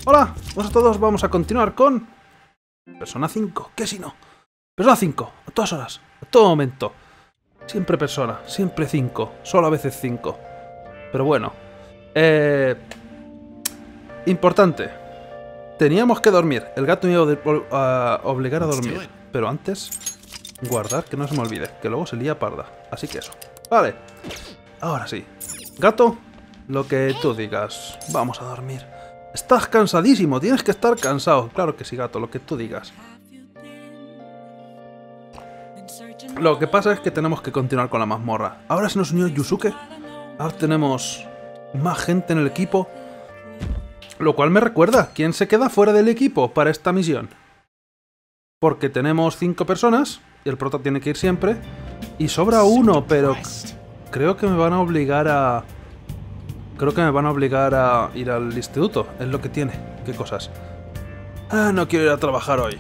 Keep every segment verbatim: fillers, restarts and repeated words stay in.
Hola, buenas a todos, vamos a continuar con Persona cinco, ¿qué si no? Persona cinco, a todas horas, a todo momento. Siempre Persona, siempre cinco, solo a veces cinco. Pero bueno, eh... importante. Teníamos que dormir, el gato me iba a obligar a dormir. Pero antes, guardar, que no se me olvide, que luego se lía parda. Así que eso. Vale, ahora sí. Gato, lo que tú digas, vamos a dormir. Estás cansadísimo, tienes que estar cansado. Claro que sí, gato, lo que tú digas. Lo que pasa es que tenemos que continuar con la mazmorra. Ahora se nos unió Yusuke. Ahora tenemos más gente en el equipo. Lo cual me recuerda, ¿quién se queda fuera del equipo para esta misión? Porque tenemos cinco personas y el prota tiene que ir siempre. Y sobra uno, pero creo que me van a obligar a... Creo que me van a obligar a ir al instituto. Es lo que tiene. ¿Qué cosas? Ah, no quiero ir a trabajar hoy.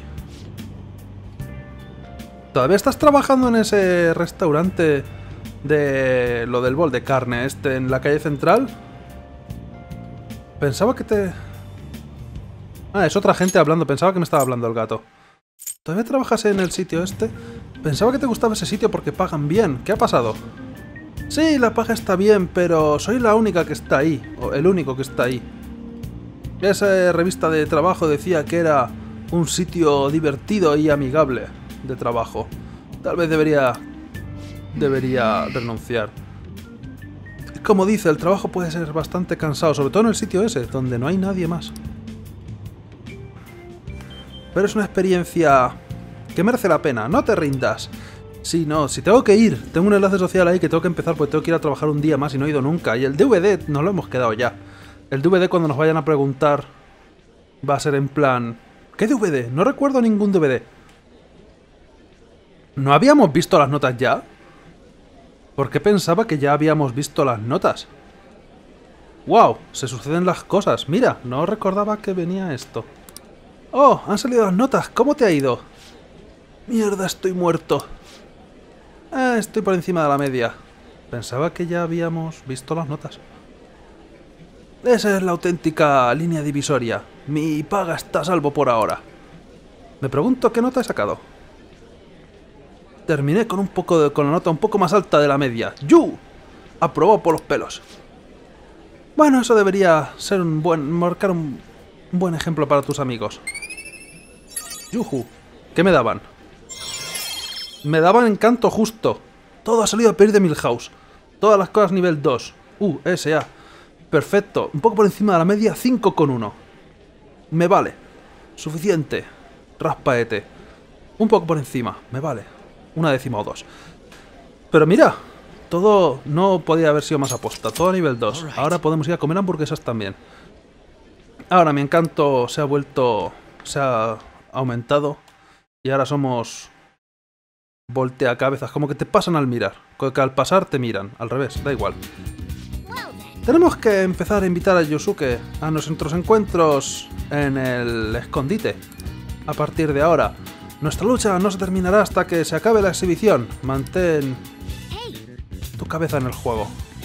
¿Todavía estás trabajando en ese restaurante de lo del bol de carne este en la calle central? Pensaba que te... Ah, es otra gente hablando. Pensaba que me estaba hablando el gato. ¿Todavía trabajas en el sitio este? Pensaba que te gustaba ese sitio porque pagan bien. ¿Qué ha pasado? Sí, la paga está bien, pero soy la única que está ahí. O el único que está ahí. Esa revista de trabajo decía que era un sitio divertido y amigable de trabajo. Tal vez debería... Debería renunciar. Como dice, el trabajo puede ser bastante cansado, sobre todo en el sitio ese, donde no hay nadie más. Pero es una experiencia que merece la pena, no te rindas. Sí, no, si tengo que ir, tengo un enlace social ahí que tengo que empezar porque tengo que ir a trabajar un día más y no he ido nunca. Y el D V D nos lo hemos quedado ya. El D V D cuando nos vayan a preguntar va a ser en plan... ¿Qué D V D? No recuerdo ningún D V D. ¿No habíamos visto las notas ya? ¿Por qué pensaba que ya habíamos visto las notas? ¡Wow! Se suceden las cosas. Mira, no recordaba que venía esto. ¡Oh! Han salido las notas. ¿Cómo te ha ido? Mierda, estoy muerto. Eh, estoy por encima de la media. Pensaba que ya habíamos visto las notas. Esa es la auténtica línea divisoria. Mi paga está a salvo por ahora. Me pregunto qué nota he sacado. Terminé con un poco de, con la nota un poco más alta de la media. ¡Yu! Aprobó por los pelos. Bueno, eso debería ser un buen... marcar un, un buen ejemplo para tus amigos. ¡Yuju! ¿Qué me daban? Me daban encanto justo. Todo ha salido a pedir de Milhouse. Todas las cosas nivel dos. Uh, S A. Perfecto. Un poco por encima de la media, cinco con uno. Me vale. Suficiente. Raspaete. Un poco por encima. Me vale. Una décima o dos. Pero mira. Todo no podía haber sido más aposta. Todo a nivel dos. Ahora podemos ir a comer hamburguesas también. Ahora mi encanto se ha vuelto... Se ha aumentado. Y ahora somos... Voltea cabezas, como que te pasan al mirar. Que al pasar te miran, al revés, da igual. Tenemos que empezar a invitar a Yusuke a nuestros encuentros en el escondite. A partir de ahora, nuestra lucha no se terminará hasta que se acabe la exhibición. Mantén tu cabeza en el juego.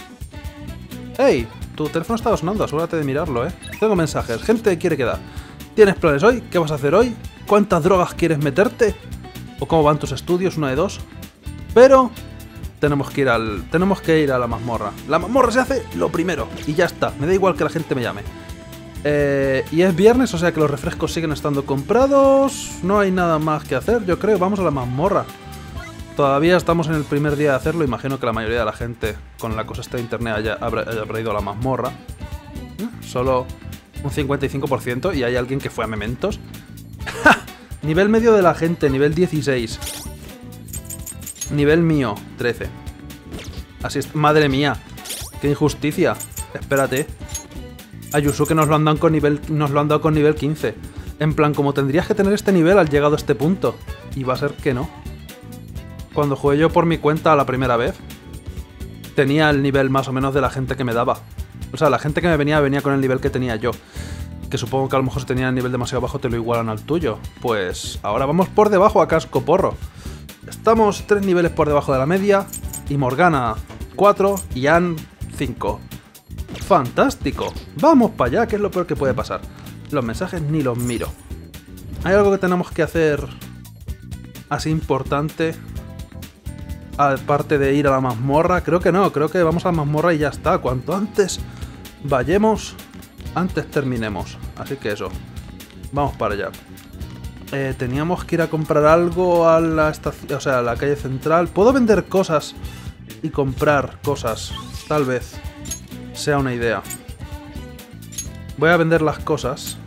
¡Hey! Tu teléfono está sonando, asegúrate de mirarlo, ¿eh? Tengo mensajes, gente quiere quedar. ¿Tienes planes hoy? ¿Qué vas a hacer hoy? ¿Cuántas drogas quieres meterte? ¿O cómo van tus estudios? Una de dos. Pero tenemos que ir al tenemos que ir a la mazmorra. La mazmorra se hace lo primero y ya está. Me da igual que la gente me llame. Eh, y es viernes, o sea que los refrescos siguen estando comprados. No hay nada más que hacer, yo creo. Vamos a la mazmorra. Todavía estamos en el primer día de hacerlo. Imagino que la mayoría de la gente con la cosa esta de internet haya, habrá, habrá ido a la mazmorra. Solo un cincuenta y cinco por ciento y hay alguien que fue a Mementos. Nivel medio de la gente, nivel dieciséis. Nivel mío, trece. Así es. Madre mía, qué injusticia. Espérate. A Yusuke nos lo han dado con nivel, nos lo han dado con nivel quince. En plan, como tendrías que tener este nivel al llegado a este punto. Y va a ser que no. Cuando jugué yo por mi cuenta la primera vez, tenía el nivel más o menos de la gente que me daba. O sea, la gente que me venía, venía con el nivel que tenía yo. Que supongo que a lo mejor si tenía el nivel demasiado bajo te lo igualan al tuyo. Pues ahora vamos por debajo a casco porro. Estamos tres niveles por debajo de la media. Y Morgana cuatro y Ann cinco. ¡Fantástico! Vamos para allá, que es lo peor que puede pasar. Los mensajes ni los miro. ¿Hay algo que tenemos que hacer así importante? Aparte de ir a la mazmorra. Creo que no, creo que vamos a la mazmorra y ya está. Cuanto antes vayamos, antes terminemos. Así que eso. Vamos para allá. Eh, teníamos que ir a comprar algo a la estación, o sea, a la calle central. ¿Puedo vender cosas y comprar cosas? Tal vez sea una idea. Voy a vender las cosas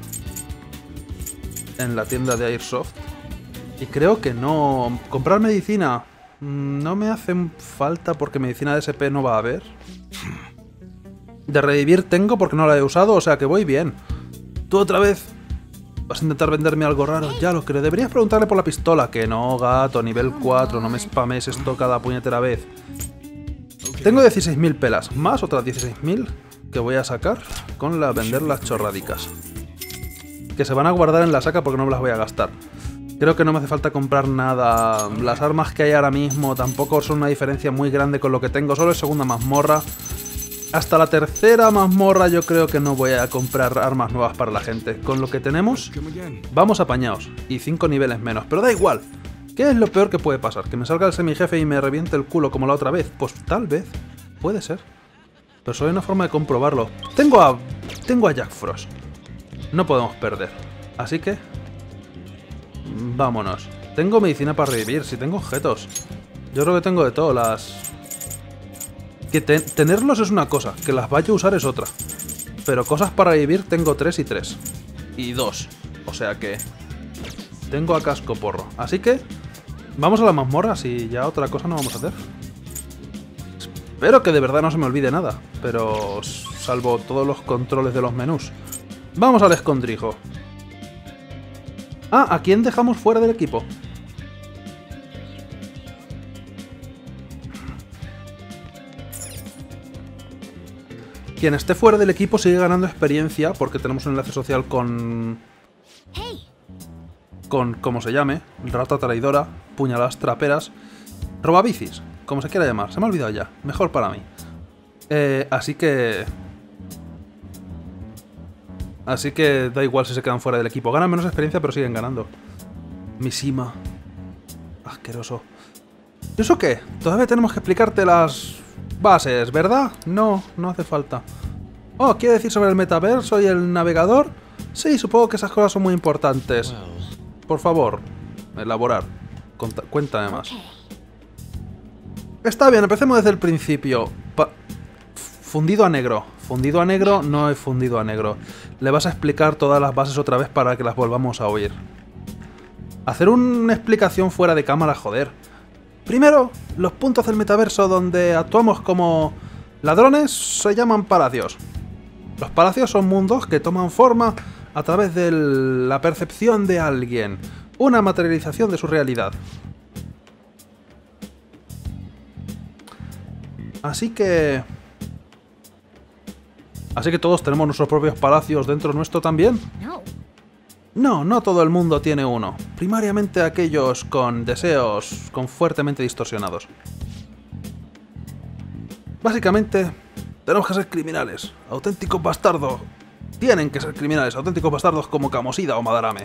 en la tienda de Airsoft. Y creo que no... Comprar medicina no me hace falta porque medicina de S P no va a haber. De revivir tengo porque no la he usado, o sea que voy bien. Tú otra vez vas a intentar venderme algo raro. Ya lo creo. Deberías preguntarle por la pistola. Que no, gato, nivel cuatro. No me spames esto cada puñetera vez. Tengo dieciséis mil pelas. Más otras dieciséis mil que voy a sacar con la vender las chorradicas. Que se van a guardar en la saca porque no me las voy a gastar. Creo que no me hace falta comprar nada. Las armas que hay ahora mismo tampoco son una diferencia muy grande con lo que tengo. Solo es segunda mazmorra. Hasta la tercera mazmorra yo creo que no voy a comprar armas nuevas para la gente. Con lo que tenemos, vamos apañados. Y cinco niveles menos. Pero da igual. ¿Qué es lo peor que puede pasar? ¿Que me salga el semijefe y me reviente el culo como la otra vez? Pues tal vez. Puede ser. Pero solo hay una forma de comprobarlo. Tengo a... Tengo a Jack Frost. No podemos perder. Así que... vámonos. Tengo medicina para revivir. Si tengo objetos. Yo creo que tengo de todo. Las... Que te tenerlos es una cosa. Que las vaya a usar es otra. Pero cosas para revivir tengo tres y tres. Y dos. O sea que... Tengo a casco porro. Así que... Vamos a la mazmorra. Si ya otra cosa no vamos a hacer. Espero que de verdad no se me olvide nada. Pero... Salvo todos los controles de los menús. Vamos al escondrijo. Ah, ¿a quién dejamos fuera del equipo? Quien esté fuera del equipo sigue ganando experiencia porque tenemos un enlace social con... Con, como se llame, rata traidora, puñaladas traperas, robabicis, como se quiera llamar. Se me ha olvidado ya. Mejor para mí. Eh, así que... Así que da igual si se quedan fuera del equipo. Ganan menos experiencia, pero siguen ganando. Mishima. Asqueroso. ¿Y eso qué? Todavía tenemos que explicarte las bases, ¿verdad? No, no hace falta. Oh, ¿quiere decir sobre el metaverso y el navegador? Sí, supongo que esas cosas son muy importantes. Por favor, elaborar. Conta cuéntame más. Está bien, empecemos desde el principio. Pa fundido a negro. Fundido a negro, no he fundido a negro. Le vas a explicar todas las bases otra vez para que las volvamos a oír. Hacer una explicación fuera de cámara, joder. Primero, los puntos del metaverso donde actuamos como ladrones se llaman palacios. Los palacios son mundos que toman forma a través de la percepción de alguien. Una materialización de su realidad. Así que... Así que todos tenemos nuestros propios palacios dentro nuestro también. No, no todo el mundo tiene uno. Primariamente aquellos con deseos con fuertemente distorsionados. Básicamente, tenemos que ser criminales. Auténticos bastardos. Tienen que ser criminales, auténticos bastardos como Kamosida o Madarame.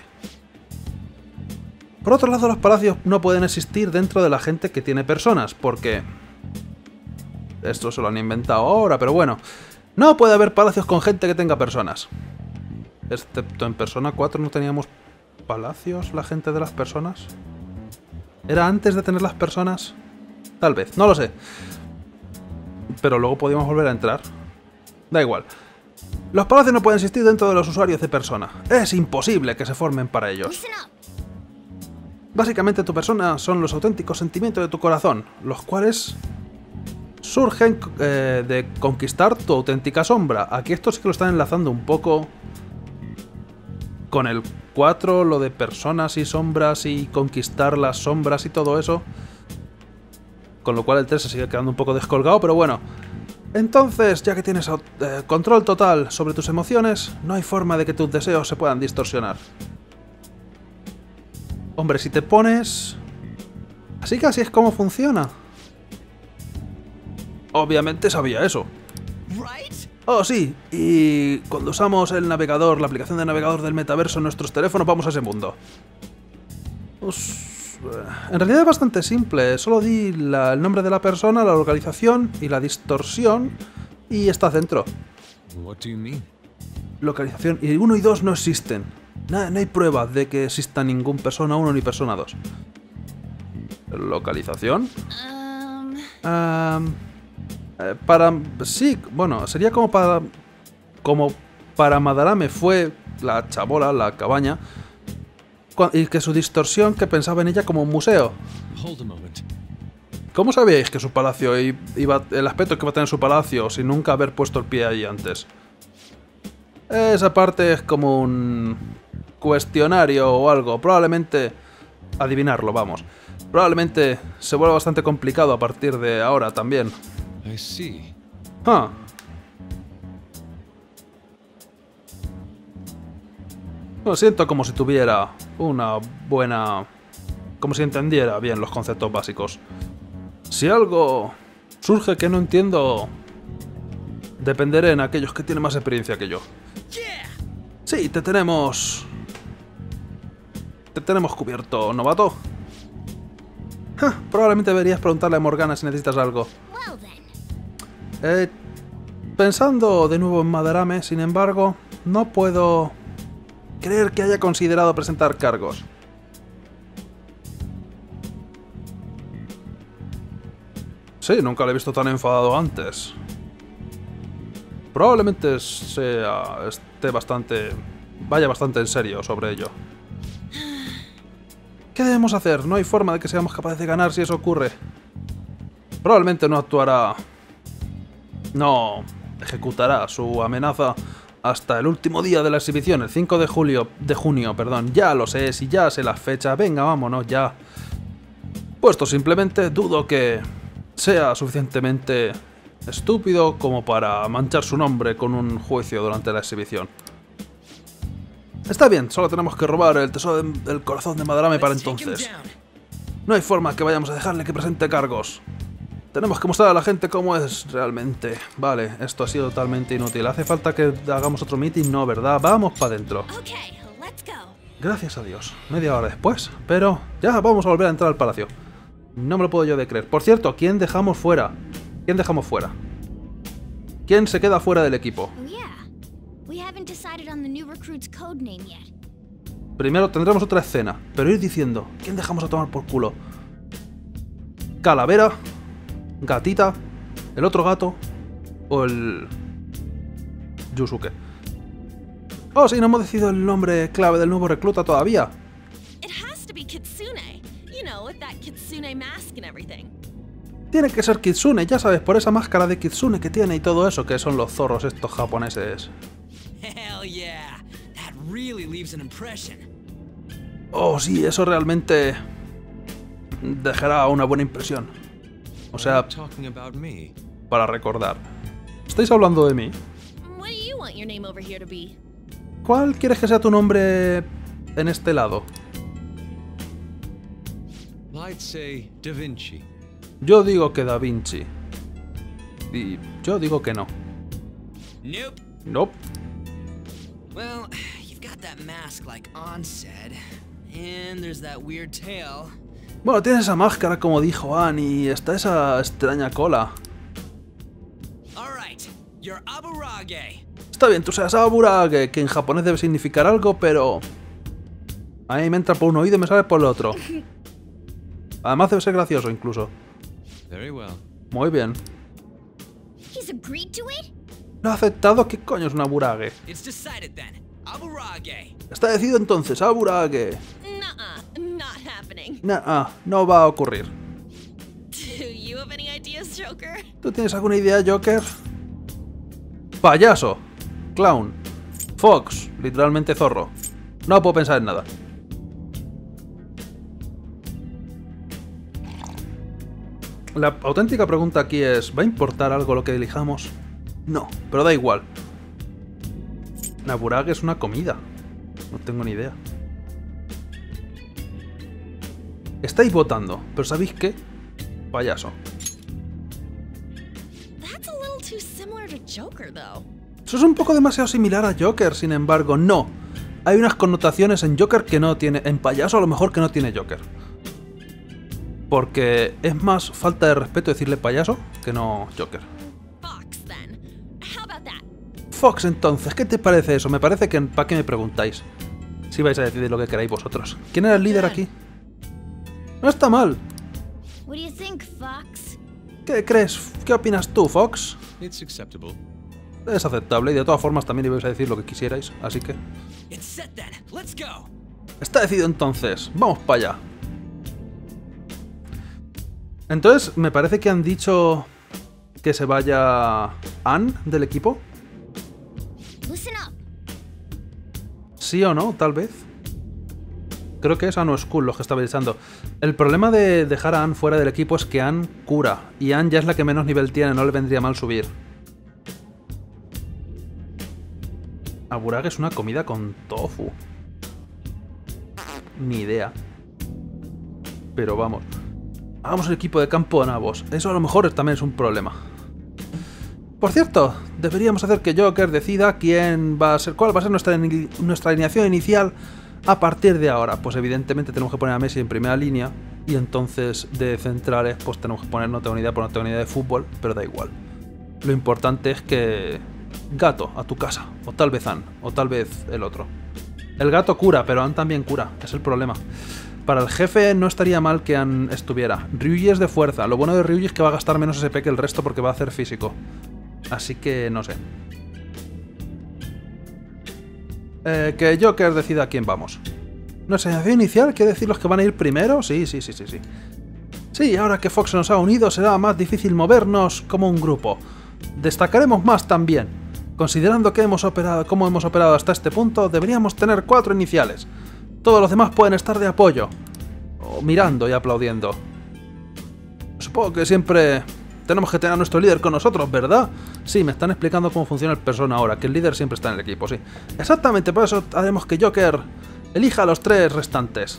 Por otro lado, los palacios no pueden existir dentro de la gente que tiene personas, porque... Esto se lo han inventado ahora, pero bueno. No puede haber palacios con gente que tenga personas. Excepto en Persona cuatro no teníamos palacios, la gente de las personas. ¿Era antes de tener las personas? Tal vez, no lo sé. Pero luego podíamos volver a entrar. Da igual. Los palacios no pueden existir dentro de los usuarios de Persona. Es imposible que se formen para ellos. Básicamente tu persona son los auténticos sentimientos de tu corazón, los cuales surgen eh, de conquistar tu auténtica sombra. Aquí esto sí que lo están enlazando un poco con el cuatro, lo de personas y sombras y conquistar las sombras y todo eso. Con lo cual el tres se sigue quedando un poco descolgado, pero bueno. Entonces, ya que tienes eh, control total sobre tus emociones, no hay forma de que tus deseos se puedan distorsionar. Hombre, si te pones... Así que así es como funciona. Obviamente sabía eso. Oh, sí, y cuando usamos el navegador, la aplicación de navegador del metaverso en nuestros teléfonos, vamos a ese mundo. Pues, en realidad es bastante simple, solo di la, el nombre de la persona, la localización y la distorsión y estás dentro. What do you mean? Localización, y uno y dos no existen. No, no hay pruebas de que exista ningún persona uno ni persona dos. ¿Localización? Um, Um, eh, para... sí, bueno, sería como para... Como para Madarame fue la chabola, la cabaña, cua- y que su distorsión que pensaba en ella como un museo. Hold a moment. ¿Cómo sabíais que su palacio i- iba... el aspecto que iba a tener su palacio sin nunca haber puesto el pie allí antes? Esa parte es como un cuestionario o algo, probablemente adivinarlo, vamos. Probablemente se vuelva bastante complicado a partir de ahora también. I see. Ah. Lo siento como si tuviera una buena... como si entendiera bien los conceptos básicos. Si algo surge que no entiendo, dependeré en aquellos que tienen más experiencia que yo. Sí, te tenemos... Te tenemos cubierto, novato. Ja, probablemente deberías preguntarle a Morgana si necesitas algo. well then. Eh, pensando de nuevo en Madarame, sin embargo, no puedo creer que haya considerado presentar cargos. Sí, nunca le he visto tan enfadado antes. Probablemente sea, esté bastante... vaya bastante en serio sobre ello. ¿Qué debemos hacer? No hay forma de que seamos capaces de ganar si eso ocurre. Probablemente no actuará... No ejecutará su amenaza hasta el último día de la exhibición, el cinco de julio, de junio, perdón. Ya lo sé, si ya sé la fecha, venga, vámonos ya. Puesto simplemente, dudo que sea suficientemente estúpido como para manchar su nombre con un juicio durante la exhibición. Está bien, solo tenemos que robar el tesoro de- del corazón de Madarame para entonces. No hay forma que vayamos a dejarle que presente cargos. Tenemos que mostrar a la gente cómo es realmente. Vale, esto ha sido totalmente inútil. ¿Hace falta que hagamos otro meeting? No, ¿verdad? Vamos para adentro. Okay, let's go. Gracias a Dios. Media hora después. Pero ya vamos a volver a entrar al palacio. No me lo puedo yo de creer. Por cierto, ¿quién dejamos fuera? ¿Quién dejamos fuera? ¿Quién se queda fuera del equipo? Oh yeah. We haven't decided on the new recruit's code name yet. Primero tendremos otra escena, pero ir diciendo, ¿quién dejamos a tomar por culo? Calavera, Gatita, el otro gato o el... Yusuke. Oh, sí, no hemos decidido el nombre clave del nuevo recluta todavía. It has to be Kitsune. You know, with that Kitsune mask and everything. Tiene que ser Kitsune, ya sabes, por esa máscara de Kitsune que tiene y todo eso, que son los zorros estos japoneses. Hell yeah! That really leaves an impression. Oh, sí, eso realmente dejará una buena impresión. O sea, Talking about me. para recordar. ¿Estáis hablando de mí? What do you want your name over here to be? ¿Cuál quieres que sea tu nombre en este lado? I'd say Da Vinci. Yo digo que Da Vinci. Y yo digo que no. Nope. Nope. Well, you've got that mask like On said. And there's that weird tail. Bueno, tienes esa máscara como dijo Anne y está esa extraña cola. Alright, you're Aburage. Está bien, tú seas Aburage, que en japonés debe significar algo, pero... A mí me entra por un oído y me sale por el otro. Además debe ser gracioso incluso. Very well. Muy bien. He's agreed to it? ¿Lo ha aceptado? ¿Qué coño es un Aburage? It's decided then. Aburage. Está decidido entonces, Aburage. Nuh-uh, not happening. Nah, no va a ocurrir. Do you have any ideas, Joker? ¿Tú tienes alguna idea, Joker? Payaso. Clown. Fox. Literalmente zorro. No puedo pensar en nada. La auténtica pregunta aquí es, ¿va a importar algo lo que elijamos? No, pero da igual. Naburage es una comida. No tengo ni idea. Estáis votando, pero ¿sabéis qué? Payaso. That's a little too similar to Joker, though. Eso es un poco demasiado similar a Joker, sin embargo, no. Hay unas connotaciones en Joker que no tiene... En payaso a lo mejor que no tiene Joker. Porque es más falta de respeto decirle payaso que no Joker. Fox, then. How about that? Fox, entonces, ¿qué te parece eso? Me parece que... ¿Para qué me preguntáis? Si vais a decidir lo que queráis vosotros. ¿Quién era el líder aquí? No está mal. What do you think, Fox? ¿Qué crees? ¿Qué opinas tú, Fox? It's acceptable. Es aceptable y de todas formas también ibais a decir lo que quisierais, así que... It's set then. Let's go. Está decidido entonces. Vamos para allá. Entonces, me parece que han dicho que se vaya Anne del equipo. Listen up. ¿Sí o no? Tal vez. Creo que es Anne o Skull los que estaba echando. El problema de dejar a Anne fuera del equipo es que Anne cura. Y Anne ya es la que menos nivel tiene, no le vendría mal subir. Aburag es una comida con tofu. Ni idea. Pero vamos. Hagamos el equipo de campo a nabos. Eso a lo mejor también es un problema. Por cierto, deberíamos hacer que Joker decida quién va a ser, cuál va a ser nuestra, nuestra alineación inicial a partir de ahora. Pues evidentemente tenemos que poner a Messi en primera línea. Y entonces de centrales pues tenemos que poner, no tengo ni idea, por no tengo ni idea de fútbol, pero da igual. Lo importante es que... Gato, a tu casa. O tal vez Anne. O tal vez el otro. El gato cura, pero Anne también cura. Es el problema. Para el jefe no estaría mal que Anne estuviera. Ryuji es de fuerza. Lo bueno de Ryuji es que va a gastar menos S P que el resto porque va a hacer físico. Así que no sé. Eh, que Joker decida a quién vamos. ¿Nuestra alineación inicial quiere decir los que van a ir primero? Sí, sí, sí, sí, sí. Sí, ahora que Fox nos ha unido será más difícil movernos como un grupo. Destacaremos más también. Considerando que hemos operado, cómo hemos operado hasta este punto, deberíamos tener cuatro iniciales. Todos los demás pueden estar de apoyo. O mirando y aplaudiendo. Supongo que siempre tenemos que tener a nuestro líder con nosotros, ¿verdad? Sí, me están explicando cómo funciona el persona ahora, que el líder siempre está en el equipo, sí. Exactamente, por eso haremos que Joker elija a los tres restantes.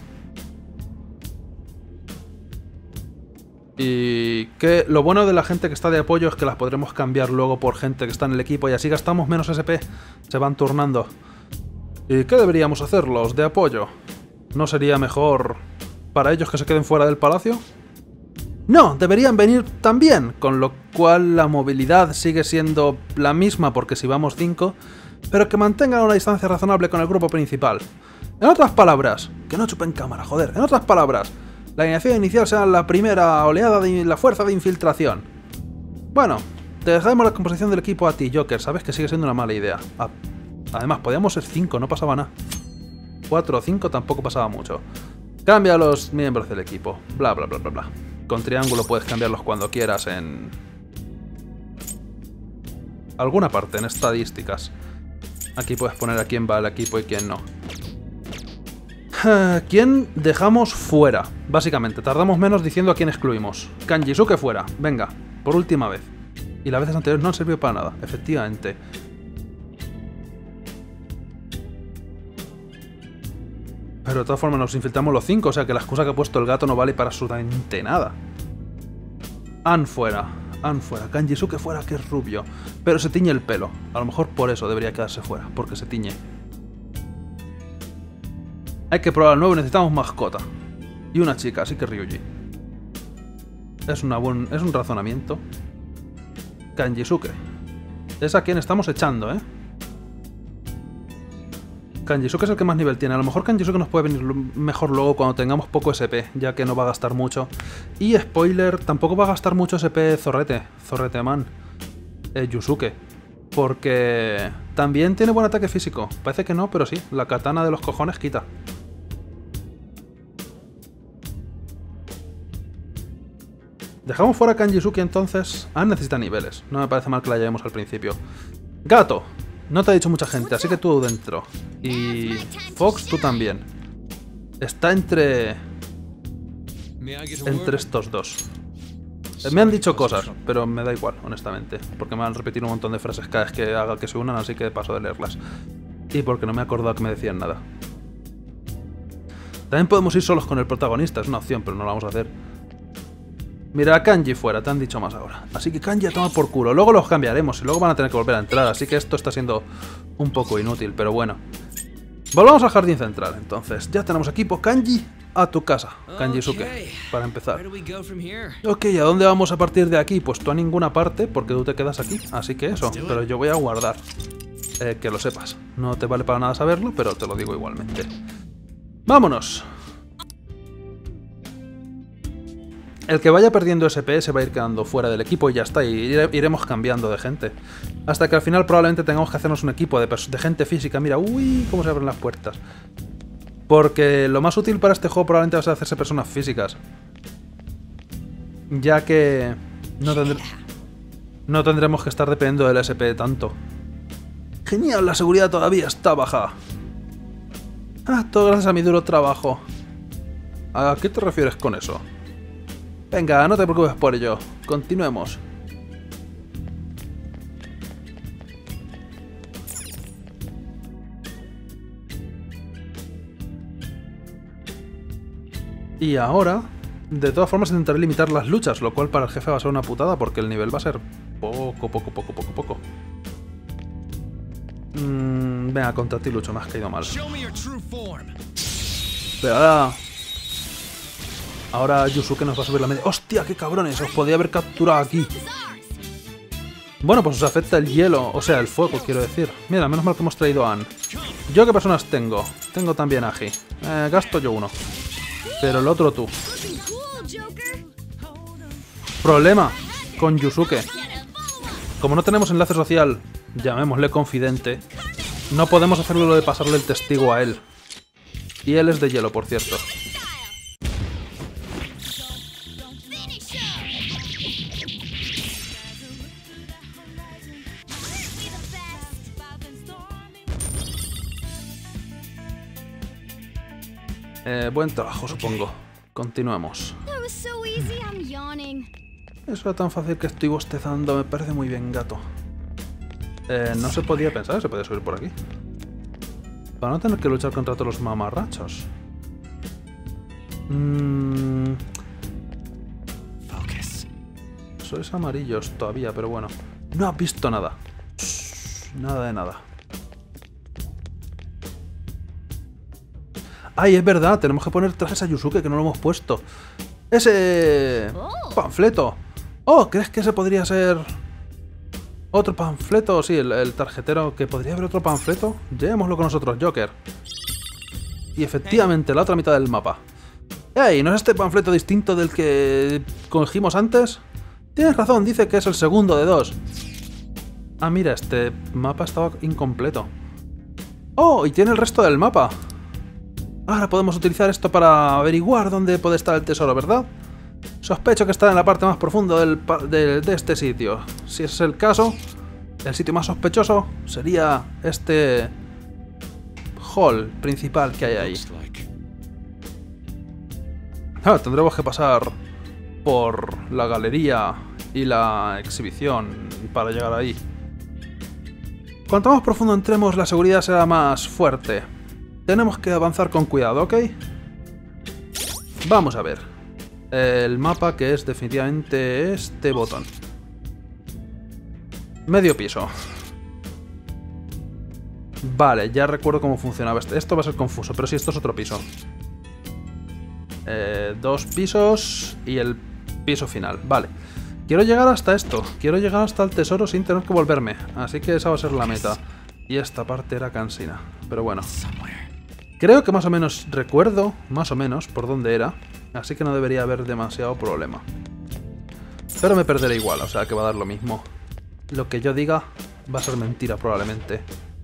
Y que lo bueno de la gente que está de apoyo es que las podremos cambiar luego por gente que está en el equipo y así gastamos menos S P. Se van turnando. ¿Y qué deberíamos hacer los de apoyo? ¿No sería mejor para ellos que se queden fuera del palacio? No, deberían venir también, con lo cual la movilidad sigue siendo la misma porque si vamos cinco, pero que mantengan una distancia razonable con el grupo principal. En otras palabras, que no chupen cámara, joder, en otras palabras, la alineación inicial será la primera oleada de la fuerza de infiltración. Bueno, te dejaremos la composición del equipo a ti, Joker, sabes que sigue siendo una mala idea. Ah, además, podíamos ser cinco, no pasaba nada. cuatro o cinco tampoco pasaba mucho. Cambia a los miembros del equipo, bla bla bla bla bla. Con triángulo puedes cambiarlos cuando quieras en... alguna parte, en estadísticas. Aquí puedes poner a quién va el equipo y quién no. ¿Quién dejamos fuera? Básicamente, tardamos menos diciendo a quién excluimos. Kanjisuke fuera, venga, por última vez. Y las veces anteriores no han servido para nada, efectivamente. Pero de todas formas nos infiltramos los cinco, o sea que la excusa que ha puesto el gato no vale para absolutamente nada. Anne fuera, Anne fuera, Kanjisuke fuera, que es rubio. Pero se tiñe el pelo, a lo mejor por eso debería quedarse fuera, porque se tiñe. Hay que probar el nuevo, necesitamos mascota. Y una chica, así que Ryuji. Es, una buen, es un razonamiento. Kanjisuke. Es a quien estamos echando, ¿eh? Kanjisuke es el que más nivel tiene. A lo mejor Kanjisuke nos puede venir mejor luego cuando tengamos poco S P, ya que no va a gastar mucho. Y spoiler, tampoco va a gastar mucho S P Zorrete, Zorrete Man, eh, Yusuke. Porque también tiene buen ataque físico. Parece que no, pero sí, la katana de los cojones quita. Dejamos fuera a Kanjisuke entonces. Ah, necesita niveles. No me parece mal que la llevemos al principio. Gato. No te ha dicho mucha gente, así que tú dentro. Y Fox, tú también. Está entre... Entre estos dos. Me han dicho cosas, pero me da igual, honestamente. Porque me van a repetir un montón de frases cada vez que haga que se unan, así que paso de leerlas. Y porque no me he acordado que me decían nada. También podemos ir solos con el protagonista, es una opción, pero no lo vamos a hacer. Mira, Kanji fuera, te han dicho más ahora. Así que Kanji a tomar por culo. Luego los cambiaremos y luego van a tener que volver a entrar. Así que esto está siendo un poco inútil, pero bueno. Volvamos al jardín central, entonces. Ya tenemos equipo. Kanji, a tu casa. Kanjisuke, para empezar. Ok, ¿a dónde vamos a partir de aquí? Pues tú a ninguna parte, porque tú te quedas aquí. Así que eso, pero yo voy a guardar. Eh, que lo sepas. No te vale para nada saberlo, pero te lo digo igualmente. ¡Vámonos! El que vaya perdiendo S P se va a ir quedando fuera del equipo y ya está, y ire iremos cambiando de gente. Hasta que al final probablemente tengamos que hacernos un equipo de, de gente física. Mira, uy, cómo se abren las puertas. Porque lo más útil para este juego probablemente va a ser hacerse personas físicas. Ya que no, tendr no tendremos que estar dependiendo del S P tanto. Genial, la seguridad todavía está baja. Ah, todo gracias a mi duro trabajo. ¿A qué te refieres con eso? Venga, no te preocupes por ello. Continuemos. Y ahora, de todas formas intentaré limitar las luchas, lo cual para el jefe va a ser una putada porque el nivel va a ser poco, poco, poco, poco, poco. Mm, venga, contra ti lucho, me has caído mal. Pero ahora... Ahora Yusuke nos va a subir la media. ¡Hostia, qué cabrones! Os podía haber capturado aquí. Bueno, pues os afecta el hielo, o sea, el fuego, quiero decir. Mira, menos mal que hemos traído a Ann. ¿Yo qué personas tengo? Tengo también a Agi. Eh, gasto yo uno. Pero el otro tú. Problema con Yusuke. Como no tenemos enlace social, llamémosle confidente, no podemos hacerlo lo de pasarle el testigo a él. Y él es de hielo, por cierto. Eh, buen trabajo, supongo. Continuemos. Eso era tan fácil que estoy bostezando. Me parece muy bien, gato. Eh, no se podía pensar, se puede subir por aquí. Para no tener que luchar contra todos los mamarrachos. Mm... Sois amarillos todavía, pero bueno. No has visto nada. Nada de nada. ¡Ay, es verdad! Tenemos que poner trajes a Yusuke, que no lo hemos puesto. ¡Ese panfleto! ¡Oh! ¿Crees que ese podría ser otro panfleto? Sí, el, el tarjetero. ¿Que podría haber otro panfleto? Llevémoslo con nosotros, Joker. Y efectivamente, la otra mitad del mapa. ¡Ey! ¿No es este panfleto distinto del que cogimos antes? Tienes razón, dice que es el segundo de dos. Ah, mira, este mapa estaba incompleto. ¡Oh! Y tiene el resto del mapa. Ahora podemos utilizar esto para averiguar dónde puede estar el tesoro, ¿verdad? Sospecho que está en la parte más profunda del, de, de este sitio. Si ese es el caso, el sitio más sospechoso sería este hall principal que hay ahí. Ah, tendremos que pasar por la galería y la exhibición para llegar ahí. Cuanto más profundo entremos, la seguridad será más fuerte. Tenemos que avanzar con cuidado, ¿ok? Vamos a ver. El mapa, que es definitivamente este botón. Medio piso. Vale, ya recuerdo cómo funcionaba este. Esto va a ser confuso, pero sí, esto es otro piso. Eh, dos pisos y el piso final. Vale. Quiero llegar hasta esto. Quiero llegar hasta el tesoro sin tener que volverme. Así que esa va a ser la meta. Y esta parte era cansina. Pero bueno. Creo que más o menos recuerdo, más o menos, por dónde era. Así que no debería haber demasiado problema. Pero me perderé igual, o sea que va a dar lo mismo. Lo que yo diga va a ser mentira probablemente.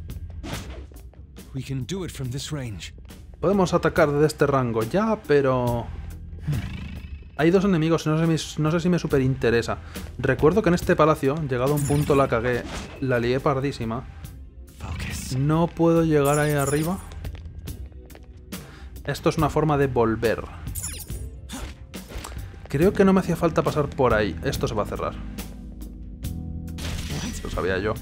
Podemos atacar desde este rango ya, pero... Hay dos enemigos, no sé, si, no sé si me super interesa. Recuerdo que en este palacio, llegado a un punto la cagué, la lié pardísima. No puedo llegar ahí arriba. Esto es una forma de volver. Creo que no me hacía falta pasar por ahí. Esto se va a cerrar. Lo sabía yo.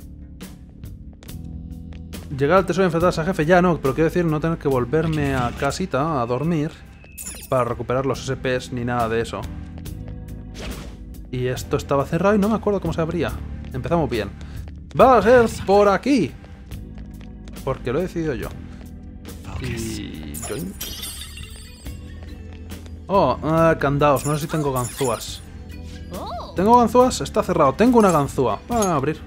Llegar al tesoro y enfrentarse al jefe. Ya no, pero quiero decir no tener que volverme a casita a dormir para recuperar los S Ps ni nada de eso. Y esto estaba cerrado y no me acuerdo cómo se abría. Empezamos bien. Va a ser por aquí. Porque lo he decidido yo. Y... Oh, ah, candados. No sé si tengo ganzúas. Oh. ¿Tengo ganzúas? Está cerrado. Tengo una ganzúa. Vamos a abrir.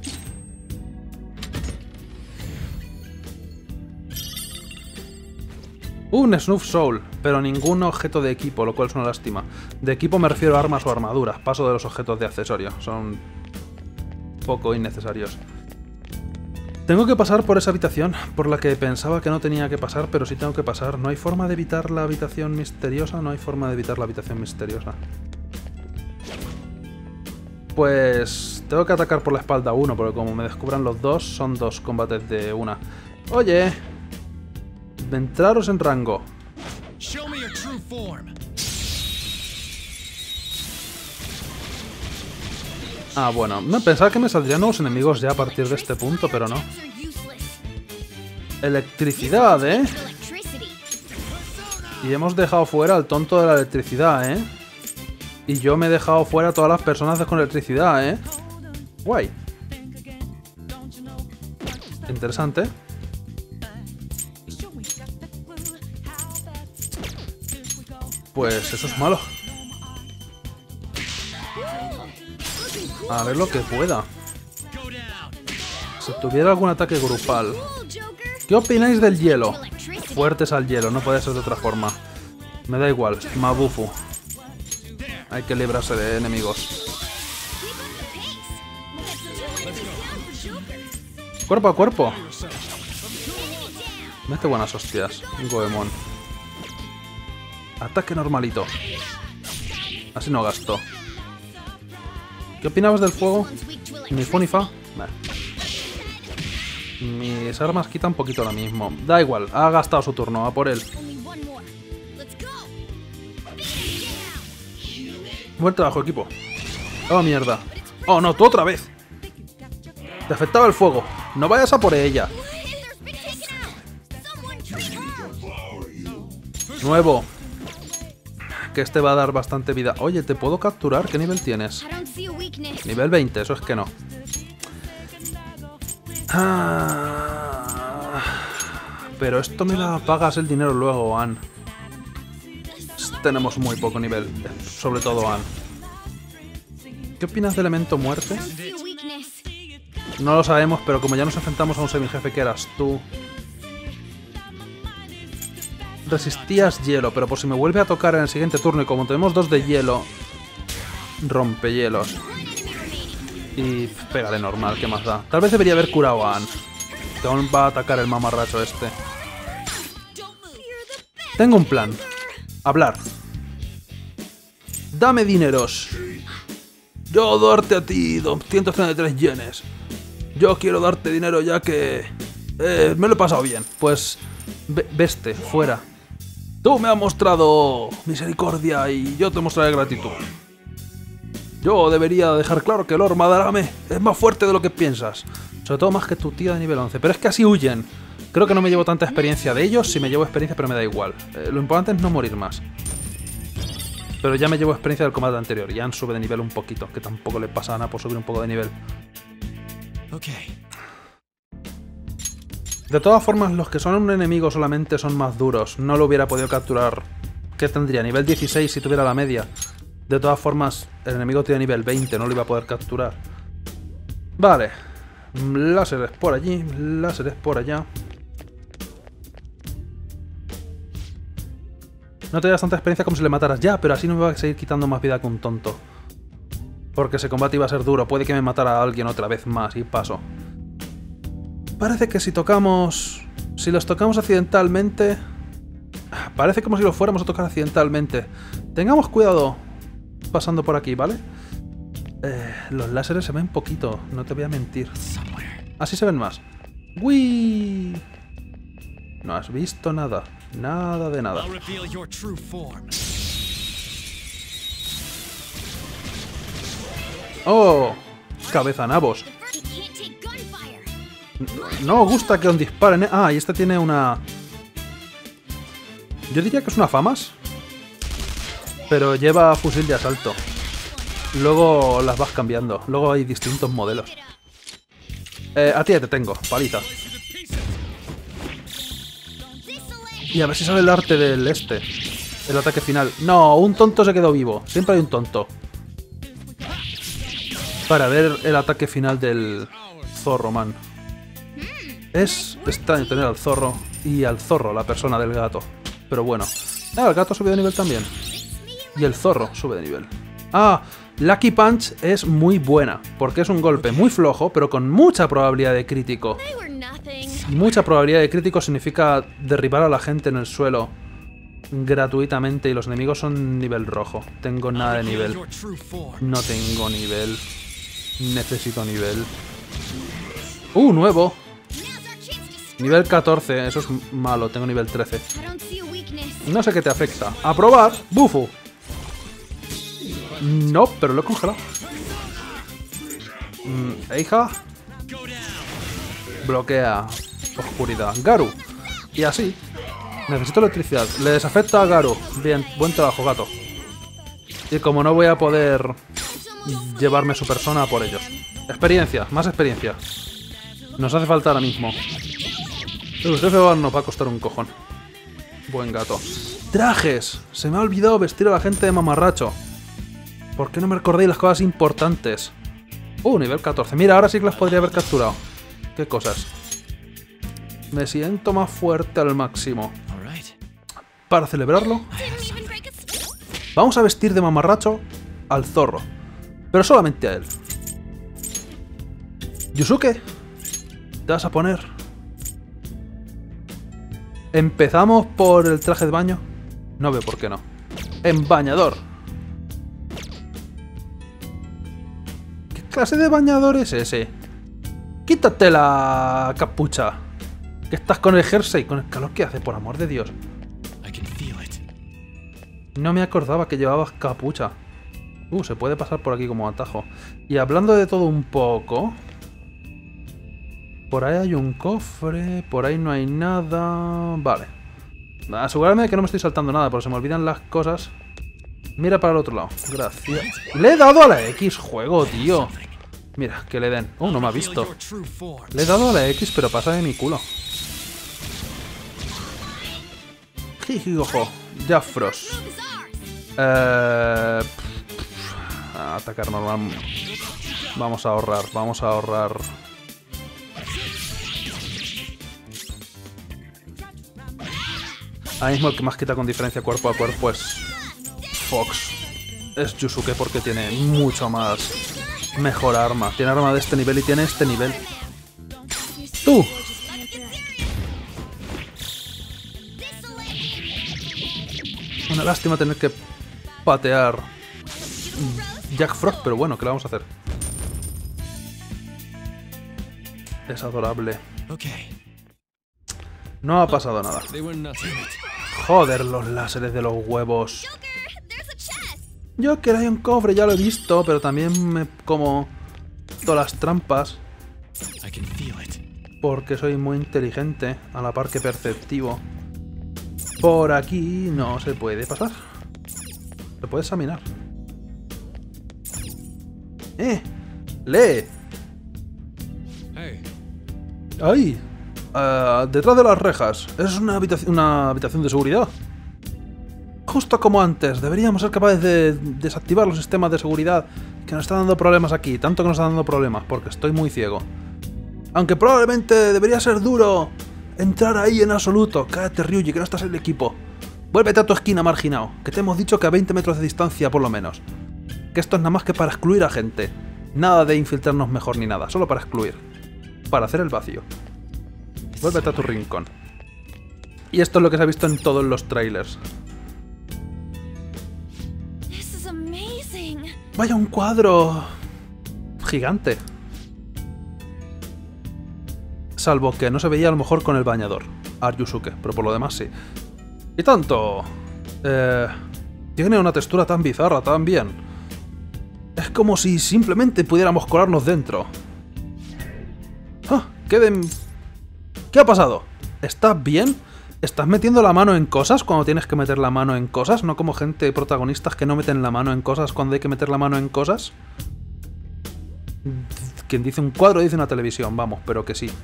Un Snuff Soul, pero ningún objeto de equipo, lo cual es una lástima. De equipo me refiero a armas o armaduras. Paso de los objetos de accesorio. Son poco innecesarios. Tengo que pasar por esa habitación, por la que pensaba que no tenía que pasar, pero sí tengo que pasar. ¿No hay forma de evitar la habitación misteriosa? No hay forma de evitar la habitación misteriosa. Pues... tengo que atacar por la espalda a uno, porque como me descubran los dos, son dos combates de una. Oye... entraros en rango. Show me your true form. Ah, bueno. Me pensaba que me saldrían nuevos enemigos ya a partir de este punto, pero no. Electricidad, ¿eh? Y hemos dejado fuera al tonto de la electricidad, ¿eh? Y yo me he dejado fuera a todas las personas con electricidad, ¿eh? Guay. Interesante. Pues eso es malo. A ver lo que pueda. Si tuviera algún ataque grupal. ¿Qué opináis del hielo? Fuertes al hielo, no puede ser de otra forma. Me da igual, Mabufu. Hay que librarse de enemigos. Cuerpo a cuerpo. Mete buenas hostias, Goemon. Ataque normalito. Así no gasto. ¿Qué opinabas del fuego? ¿Ni fu ni fa? Vale. Mis armas quitan un poquito ahora mismo. Da igual, ha gastado su turno, a por él. Buen trabajo, equipo. Oh, mierda. Oh, no, tú otra vez. Te afectaba el fuego. No vayas a por ella. Nuevo. Que este va a dar bastante vida. Oye, ¿te puedo capturar? ¿Qué nivel tienes? Nivel veinte, eso es que no. Ah, pero esto me la pagas el dinero luego, Ann. Tenemos muy poco nivel, sobre todo Ann. ¿Qué opinas de elemento muerte? No lo sabemos, pero como ya nos enfrentamos a un semijefe que eras tú... Resistías hielo, pero por si me vuelve a tocar en el siguiente turno y como tenemos dos de hielo... Rompehielos. Y pégale normal, ¿qué más da? Tal vez debería haber curado a Ann. Que aún va a atacar el mamarracho este. Tengo un plan. Hablar. Dame dineros. Yo darte a ti doscientos treinta y tres yenes. Yo quiero darte dinero ya que... Eh, me lo he pasado bien. Pues... Ve veste, fuera. Tú me has mostrado misericordia y yo te mostraré gratitud. Yo debería dejar claro que Lord Madarame es más fuerte de lo que piensas. Sobre todo más que tu tía de nivel once. Pero es que así huyen. Creo que no me llevo tanta experiencia de ellos. Sí me llevo experiencia, pero me da igual. Eh, lo importante es no morir más. Pero ya me llevo experiencia del combate anterior. Ya han sube de nivel un poquito. Que tampoco le pasa nada por subir un poco de nivel. Okay. De todas formas, los que son un enemigo solamente son más duros. No lo hubiera podido capturar. ¿Qué tendría? Nivel dieciséis si tuviera la media. De todas formas, el enemigo tiene nivel veinte. No lo iba a poder capturar. Vale. Láseres por allí. Láseres por allá. No te das tanta experiencia como si le mataras ya, pero así no me va a seguir quitando más vida que un tonto. Porque ese combate iba a ser duro. Puede que me matara a alguien otra vez más y paso. Parece que si tocamos... Si los tocamos accidentalmente... Parece como si los fuéramos a tocar accidentalmente. Tengamos cuidado pasando por aquí, ¿vale? Eh, los láseres se ven poquito, no te voy a mentir. Así se ven más. ¡Uy! No has visto nada. Nada de nada. ¡Oh! Cabezanabos. No gusta que os disparen, ¿eh? Ah, y este tiene una... Yo diría que es una FAMAS. Pero lleva fusil de asalto. luego las vas cambiando. Luego hay distintos modelos. Eh, a ti ya te tengo, paliza. Y a ver si sale el arte del este. El ataque final. No, un tonto se quedó vivo. Siempre hay un tonto. Para ver el ataque final del zorro, man. Es extraño tener al zorro y al zorro, la persona del gato. Pero bueno. Ah, el gato sube de nivel también. Y el zorro sube de nivel. Ah, Lucky Punch es muy buena. Porque es un golpe muy flojo, pero con mucha probabilidad de crítico. They were nothing. Y mucha probabilidad de crítico significa derribar a la gente en el suelo gratuitamente y los enemigos son nivel rojo. Tengo nada de nivel. No tengo nivel. Necesito nivel. Uh, nuevo. Nivel catorce, eso es malo, tengo nivel trece. I don't see a weakness. No sé qué te afecta. ¡A probar! ¡Bufo! No, pero lo he congelado. Mm, Eija. Bloquea. Oscuridad. Garu. Y así. Necesito electricidad. Le desafecta a Garu. Bien, buen trabajo, gato. Y como no voy a poder llevarme su persona por ellos. Experiencia, más experiencia. Nos hace falta ahora mismo. El jefe nos va a costar un cojón. Buen gato. ¡Trajes! Se me ha olvidado vestir a la gente de mamarracho. ¿Por qué no me recordéis las cosas importantes? Uh, nivel catorce. Mira, ahora sí que las podría haber capturado. ¿Qué cosas? Me siento más fuerte al máximo. Para celebrarlo, Didn't even break a sweat. vamos a vestir de mamarracho al zorro. Pero solamente a él. Yusuke, ¿te vas a poner? ¿Empezamos por el traje de baño? No veo por qué no. En bañador. ¿Qué clase de bañador es ese? Quítate la capucha. Que estás con el jersey, con el calor que hace, por amor de Dios. No me acordaba que llevabas capucha. Uh, se puede pasar por aquí como atajo. Y hablando de todo un poco... Por ahí hay un cofre, por ahí no hay nada... Vale. Asegurarme de que no me estoy saltando nada, porque se me olvidan las cosas. Mira para el otro lado. Gracias. Le he dado a la X, juego, tío. Mira, que le den. Oh, no me ha visto. Le he dado a la X, pero pasa de mi culo. Jiji, ojo. Ya Frost. Eh... Atacar normal. Vamos a ahorrar, vamos a ahorrar... Ahora mismo el que más quita con diferencia cuerpo a cuerpo es Fox. Es Yusuke porque tiene mucho más mejor arma. Tiene arma de este nivel y tiene este nivel. ¡Tú! Una lástima tener que patear Jack Frost, pero bueno, ¿qué le vamos a hacer? Es adorable. No ha pasado nada. Joder, los láseres de los huevos. Joker, hay un cofre, ya lo he visto, pero también me como todas las trampas. Porque soy muy inteligente, a la par que perceptivo. Por aquí no se puede pasar. Se puede examinar. ¡Eh! ¡Lee! ¡Ay! Uh, detrás de las rejas. Es una habitación, una habitación de seguridad. Justo como antes. Deberíamos ser capaces de desactivar los sistemas de seguridad que nos están dando problemas aquí. Tanto que nos están dando problemas, porque estoy muy ciego. Aunque probablemente debería ser duro entrar ahí en absoluto. Cállate, Ryuji, que no estás en el equipo. Vuélvete a tu esquina, marginado. Que te hemos dicho que a veinte metros de distancia, por lo menos. Que esto es nada más que para excluir a gente. Nada de infiltrarnos mejor ni nada. Solo para excluir. Para hacer el vacío. Vuélvete a tu rincón. Y esto es lo que se ha visto en todos los trailers. Vaya, un cuadro gigante. Salvo que no se veía a lo mejor con el bañador. Yusuke, pero por lo demás sí. Y tanto... Eh, tiene una textura tan bizarra, tan bien. Es como si simplemente pudiéramos colarnos dentro. Ah, qué de... ¿Qué ha pasado? ¿Estás bien? ¿Estás metiendo la mano en cosas cuando tienes que meter la mano en cosas? No como gente protagonistas que no meten la mano en cosas cuando hay que meter la mano en cosas. Quien dice un cuadro dice una televisión, vamos, pero que sí.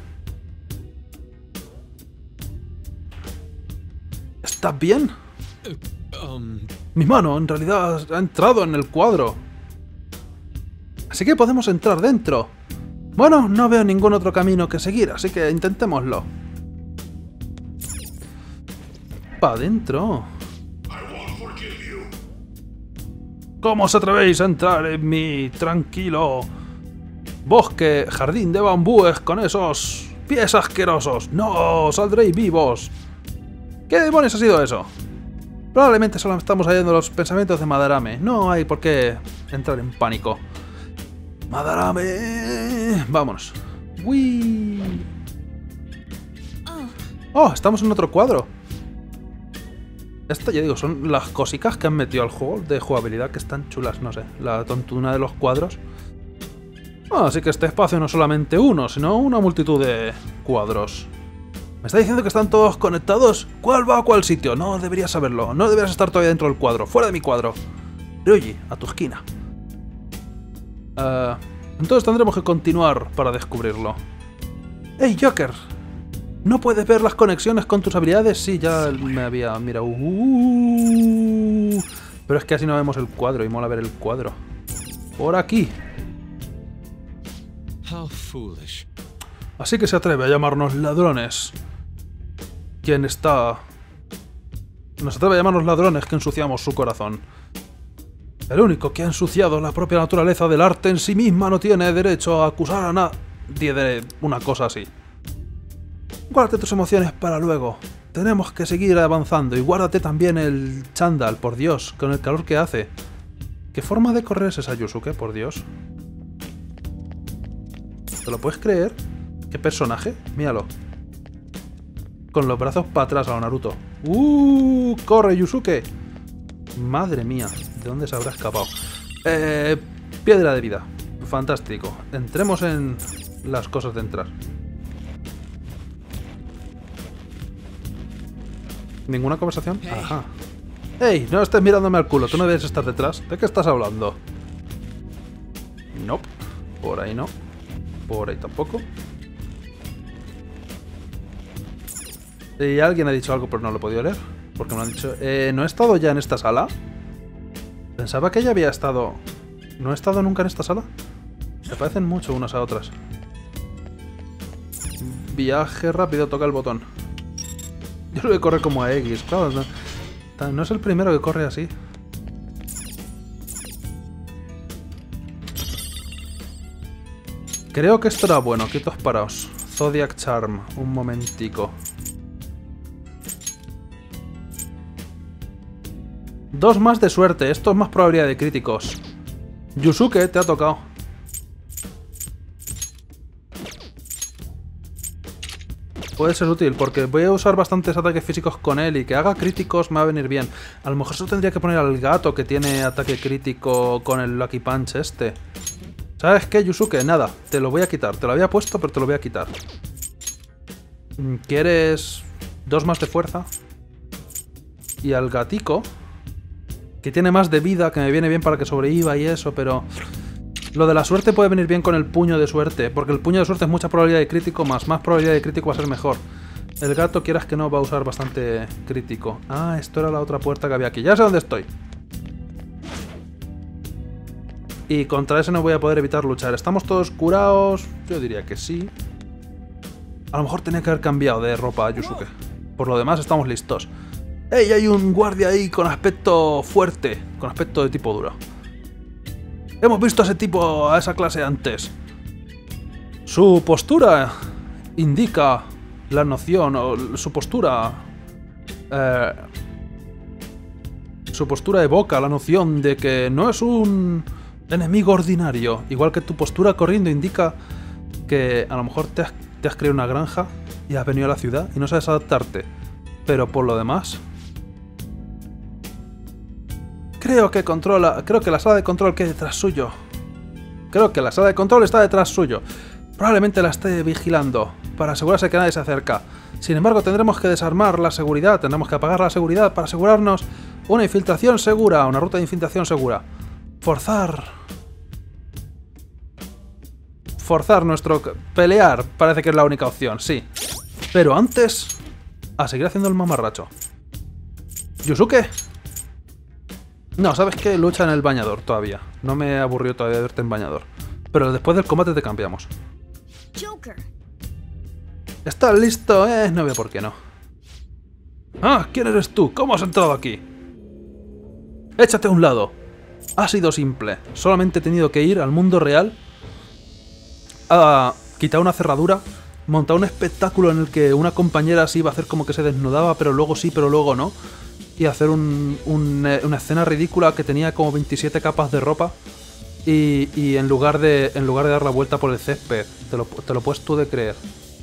¿Estás bien? Um, Mi mano, en realidad, ha entrado en el cuadro. Así que podemos entrar dentro. Bueno, no veo ningún otro camino que seguir, así que intentémoslo. Pa' adentro. ¿Cómo os atrevéis a entrar en mi tranquilo bosque, jardín de bambúes con esos pies asquerosos? ¡No! ¡Saldréis vivos! ¿Qué demonios ha sido eso? Probablemente solo estamos oyendo los pensamientos de Madarame. No hay por qué entrar en pánico. ¡Madarame! Vámonos. ¡Uy! ¡Oh! Estamos en otro cuadro. Esto, ya digo, son las cositas que han metido al juego de jugabilidad que están chulas, no sé. La tontuna de los cuadros. Ah, así que este espacio no es solamente uno, sino una multitud de cuadros. ¿Me está diciendo que están todos conectados? ¿Cuál va a cuál sitio? No deberías saberlo. No deberías estar todavía dentro del cuadro. ¡Fuera de mi cuadro! Ryuji, a tu esquina. Uh, entonces tendremos que continuar para descubrirlo. ¡Hey, Joker! ¿No puedes ver las conexiones con tus habilidades? Sí, ya me había... Mira... Uh, pero es que así no vemos el cuadro y mola ver el cuadro. Por aquí. how foolish. Así que se atreve a llamarnos ladrones. ¿Quién está...? Nos atreve a llamarnos ladrones que ensuciamos su corazón. El único que ha ensuciado la propia naturaleza del arte en sí misma no tiene derecho a acusar a nadie de una cosa así. Guárdate tus emociones para luego. Tenemos que seguir avanzando y guárdate también el chándal, por Dios, con el calor que hace. ¿Qué forma de correr es esa, Yusuke, por Dios? ¿Te lo puedes creer? ¿Qué personaje? Míralo. Con los brazos para atrás a lo Naruto. ¡Uh! ¡Corre, Yusuke! Madre mía, ¿de dónde se habrá escapado? Eh, piedra de vida. Fantástico. Entremos en las cosas de entrar. ¿Ninguna conversación? Ajá. ¡Ey! No estés mirándome al culo, tú no debes estar detrás. ¿De qué estás hablando? Nope. Por ahí no. Por ahí tampoco. Y alguien ha dicho algo, pero no lo he podido leer. Porque me han dicho... Eh, ¿no he estado ya en esta sala? Pensaba que ya había estado... ¿No he estado nunca en esta sala? Se parecen mucho unas a otras. Viaje rápido, toca el botón. Yo lo voy a correr como a X, claro. No, no es el primero que corre así. Creo que esto era bueno, quietos paraos. Zodiac Charm, un momentico. Dos más de suerte, esto es más probabilidad de críticos. Yusuke, te ha tocado. Puede ser útil, porque voy a usar bastantes ataques físicos con él y que haga críticos me va a venir bien. A lo mejor solo tendría que poner al gato que tiene ataque crítico con el Lucky Punch este. ¿Sabes qué, Yusuke? Nada, te lo voy a quitar. Te lo había puesto, pero te lo voy a quitar. ¿Quieres dos más de fuerza? Y al gatico, que tiene más de vida, que me viene bien para que sobreviva y eso, pero... Lo de la suerte puede venir bien con el puño de suerte, porque el puño de suerte es mucha probabilidad de crítico, más más probabilidad de crítico va a ser mejor. El gato, quieras que no, va a usar bastante crítico. Ah, esto era la otra puerta que había aquí. Ya sé dónde estoy. Y contra ese no voy a poder evitar luchar. ¿Estamos todos curados? Yo diría que sí. A lo mejor tenía que haber cambiado de ropa a Yusuke. Por lo demás, estamos listos. ¡Ey! Hay un guardia ahí con aspecto fuerte, con aspecto de tipo duro. Hemos visto a ese tipo, a esa clase antes. Su postura indica la noción, o su postura... Eh, su postura evoca la noción de que no es un enemigo ordinario. Igual que tu postura corriendo indica que a lo mejor te has, te has creado una granja y has venido a la ciudad y no sabes adaptarte. Pero por lo demás... Creo que controla... Creo que la sala de control queda detrás suyo. Creo que la sala de control está detrás suyo. Probablemente la esté vigilando, para asegurarse que nadie se acerca. Sin embargo, tendremos que desarmar la seguridad, tendremos que apagar la seguridad para asegurarnos una infiltración segura, una ruta de infiltración segura. Forzar... Forzar nuestro... Pelear parece que es la única opción, sí. Pero antes... A seguir haciendo el mamarracho. ¿Yusuke? No, ¿sabes qué? Lucha en el bañador todavía. No me aburrió todavía verte en bañador. Pero después del combate te cambiamos. Joker. ¿Estás listo? Eh, no veo por qué no. Ah, ¿quién eres tú? ¿Cómo has entrado aquí? Échate a un lado. Ha sido simple. Solamente he tenido que ir al mundo real a quitar una cerradura, montar un espectáculo en el que una compañera se iba a hacer como que se desnudaba, pero luego sí, pero luego no. Y hacer un, un, una escena ridícula que tenía como veintisiete capas de ropa. Y, y en, lugar de, en lugar de dar la vuelta por el césped. Te lo, te lo puedes tú de creer.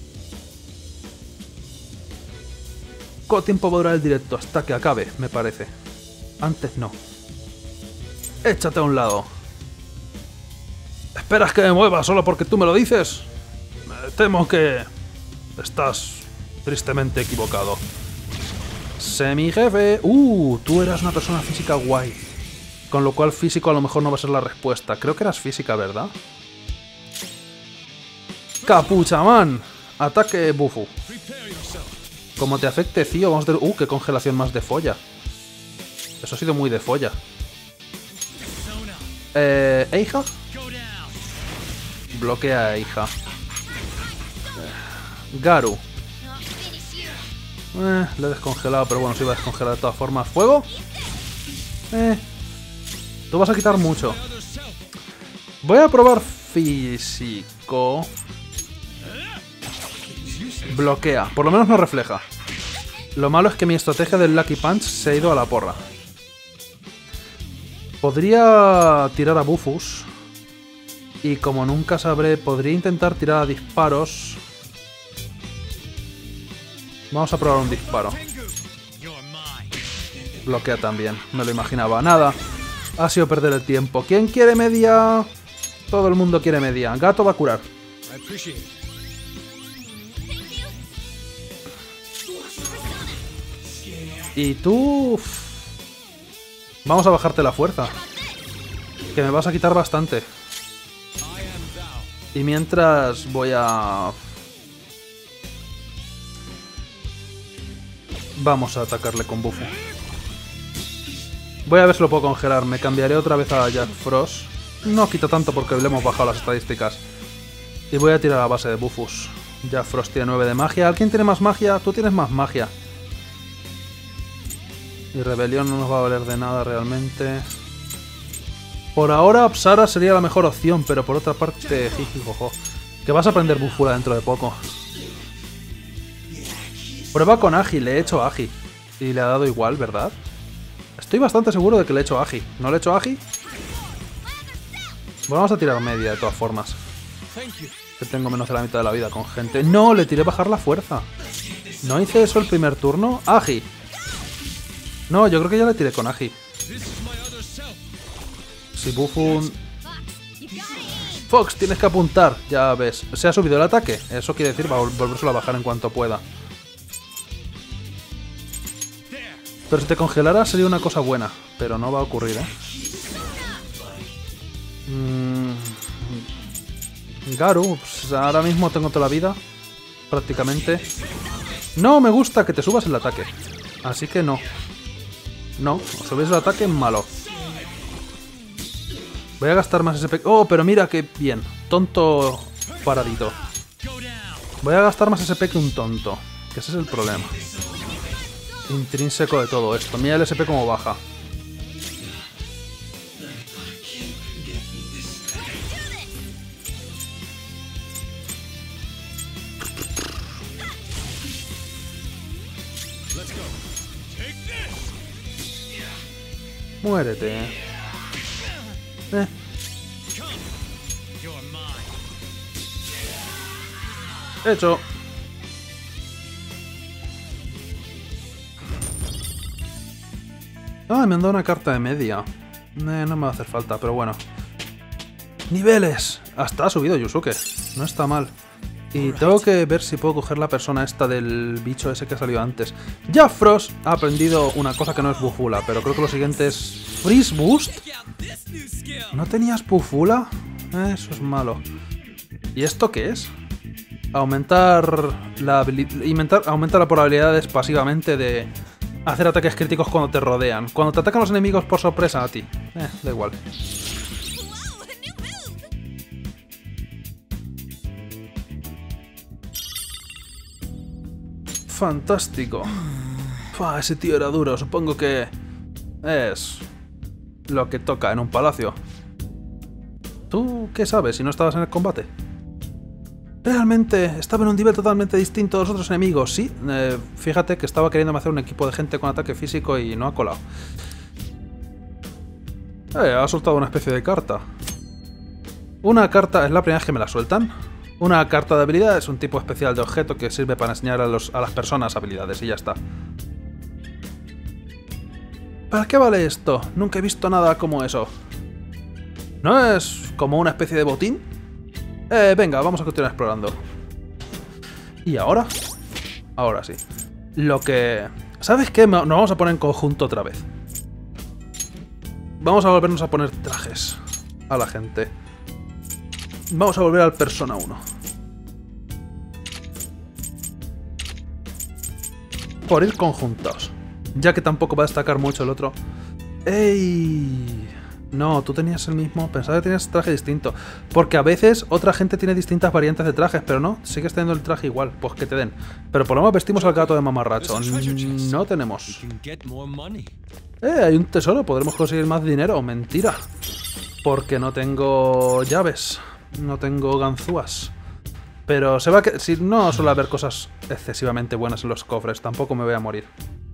¿Cuánto tiempo va a durar el directo? Hasta que acabe, me parece. Antes no. Échate a un lado. ¿Esperas que me mueva solo porque tú me lo dices? Me temo que... estás tristemente equivocado. Semi-jefe. Uh, tú eras una persona física guay. Con lo cual físico a lo mejor no va a ser la respuesta. Creo que eras física, ¿verdad? Capuchamán. Ataque Bufu. Como te afecte, Cío, vamos a... Uh, qué congelación más de folla. Eso ha sido muy de folla. Eh... ¿Eija? Bloquea a Eija. Garu. Eh, le he descongelado, pero bueno, se iba a descongelar de todas formas. ¿Fuego? Eh... Tú vas a quitar mucho. Voy a probar físico. Bloquea. Por lo menos no refleja. Lo malo es que mi estrategia del Lucky Punch se ha ido a la porra. Podría tirar a Bufus. Y como nunca sabré, podría intentar tirar a disparos. Vamos a probar un disparo. Bloquea también. Me lo imaginaba. Nada. Ha sido perder el tiempo. ¿Quién quiere media? Todo el mundo quiere media. Gato va a curar. Y tú... Vamos a bajarte la fuerza. Que me vas a quitar bastante. Y mientras voy a... Vamos a atacarle con Bufu. Voy a ver si lo puedo congelar. Me cambiaré otra vez a Jack Frost. No quita tanto porque le hemos bajado las estadísticas. Y voy a tirar a base de Bufus. Jack Frost tiene nueve de magia. ¿Alguien tiene más magia? Tú tienes más magia. Y Rebelión no nos va a valer de nada realmente. Por ahora Apsara sería la mejor opción, pero por otra parte... Jijijojo. Que vas a aprender Bufula dentro de poco. Prueba con Agi. Le he hecho Agi. Y le ha dado igual, ¿verdad? Estoy bastante seguro de que le he hecho Agi. ¿No le he hecho Agi? Bueno, vamos a tirar media de todas formas. Que tengo menos de la mitad de la vida con gente. ¡No! Le tiré bajar la fuerza. ¿No hice eso el primer turno? ¡Agi! No, yo creo que ya le tiré con Agi. Si Bufu... Fox, tienes que apuntar. Ya ves. Se ha subido el ataque. Eso quiere decir va a volvérselo a bajar en cuanto pueda. Pero si te congelara sería una cosa buena. Pero no va a ocurrir, ¿eh? Mm... Garu, pues ahora mismo tengo toda la vida. Prácticamente. No me gusta que te subas el ataque. Así que no. No, subes el ataque malo. Voy a gastar más S P. Oh, pero mira qué bien. Tonto paradito. Voy a gastar más S P que un tonto. Que ese es el problema. Intrínseco de todo esto. Mira el S P como baja. Muérete. Eh. Hecho. Ah, me han dado una carta de media. Eh, no me va a hacer falta, pero bueno. Niveles. Hasta ha subido Yusuke. No está mal. Y tengo que ver si puedo coger la persona esta del bicho ese que salió antes. Ya Frost ha aprendido una cosa que no es bufula, pero creo que lo siguiente es... ¿Freeze Boost? ¿No tenías bufula? Eh, eso es malo. ¿Y esto qué es? Aumentar la, inventar, aumentar la probabilidades pasivamente de hacer ataques críticos cuando te rodean. Cuando te atacan los enemigos por sorpresa a ti. Eh, da igual. Whoa, a new move! Fantástico. Fua, ese tío era duro. Supongo que es lo que toca en un palacio. ¿Tú qué sabes si no estabas en el combate? Realmente estaba en un nivel totalmente distinto a los otros enemigos, sí. Eh, fíjate que estaba queriéndome hacer un equipo de gente con ataque físico y no ha colado. Eh, ha soltado una especie de carta. Una carta es la primera vez que me la sueltan. Una carta de habilidad es un tipo especial de objeto que sirve para enseñar a, los, a las personas habilidades y ya está. ¿Para qué vale esto? Nunca he visto nada como eso. ¿No es como una especie de botín? Eh, venga, vamos a continuar explorando. ¿Y ahora? Ahora sí. Lo que... ¿Sabes qué? Nos vamos a poner en conjunto otra vez. Vamos a volvernos a poner trajes a la gente. Vamos a volver al Persona uno. Por ir conjuntados. Ya que tampoco va a destacar mucho el otro. ¡Ey! No, tú tenías el mismo. Pensaba que tenías traje distinto. Porque a veces otra gente tiene distintas variantes de trajes, pero no, sigues teniendo el traje igual. Pues que te den. Pero por lo menos vestimos al gato de mamarracho. No tenemos. Eh, hay un tesoro. Podremos conseguir más dinero. Mentira. Porque no tengo llaves. No tengo ganzúas. Pero se va a que... Si no suele haber cosas excesivamente buenas en los cofres, tampoco me voy a morir.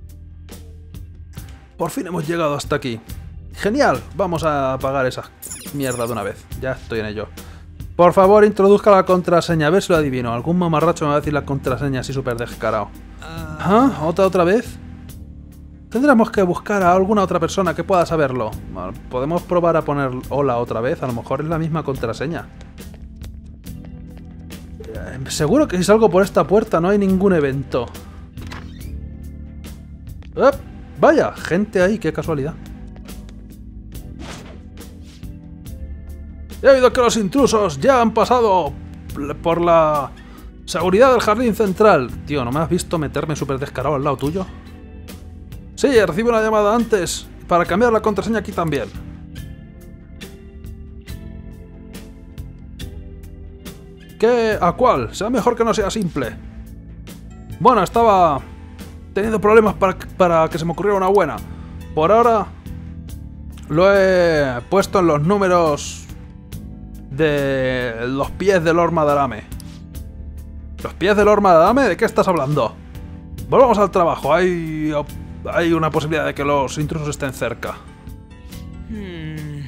Por fin hemos llegado hasta aquí. ¡Genial! Vamos a apagar esa mierda de una vez. Ya estoy en ello. Por favor, introduzca la contraseña. A ver si lo adivino. Algún mamarracho me va a decir la contraseña así súper descarado. ¿Ah? ¿Otra otra vez? Tendremos que buscar a alguna otra persona que pueda saberlo. Bueno, podemos probar a poner hola otra vez. A lo mejor es la misma contraseña. Seguro que si salgo por esta puerta no hay ningún evento. ¡Ep! Vaya, gente ahí, qué casualidad. He oído que los intrusos ya han pasado por la seguridad del jardín central. Tío, ¿no me has visto meterme súper descarado al lado tuyo? Sí, recibo una llamada antes para cambiar la contraseña aquí también. ¿Qué? ¿A cuál? Sea mejor que no sea simple. Bueno, estaba teniendo problemas para, para que se me ocurriera una buena. Por ahora lo he puesto en los números de los pies de Lord Madarame. ¿Los pies de Lord Madarame? ¿De qué estás hablando? Volvamos al trabajo. Hay, hay una posibilidad de que los intrusos estén cerca. Hmm.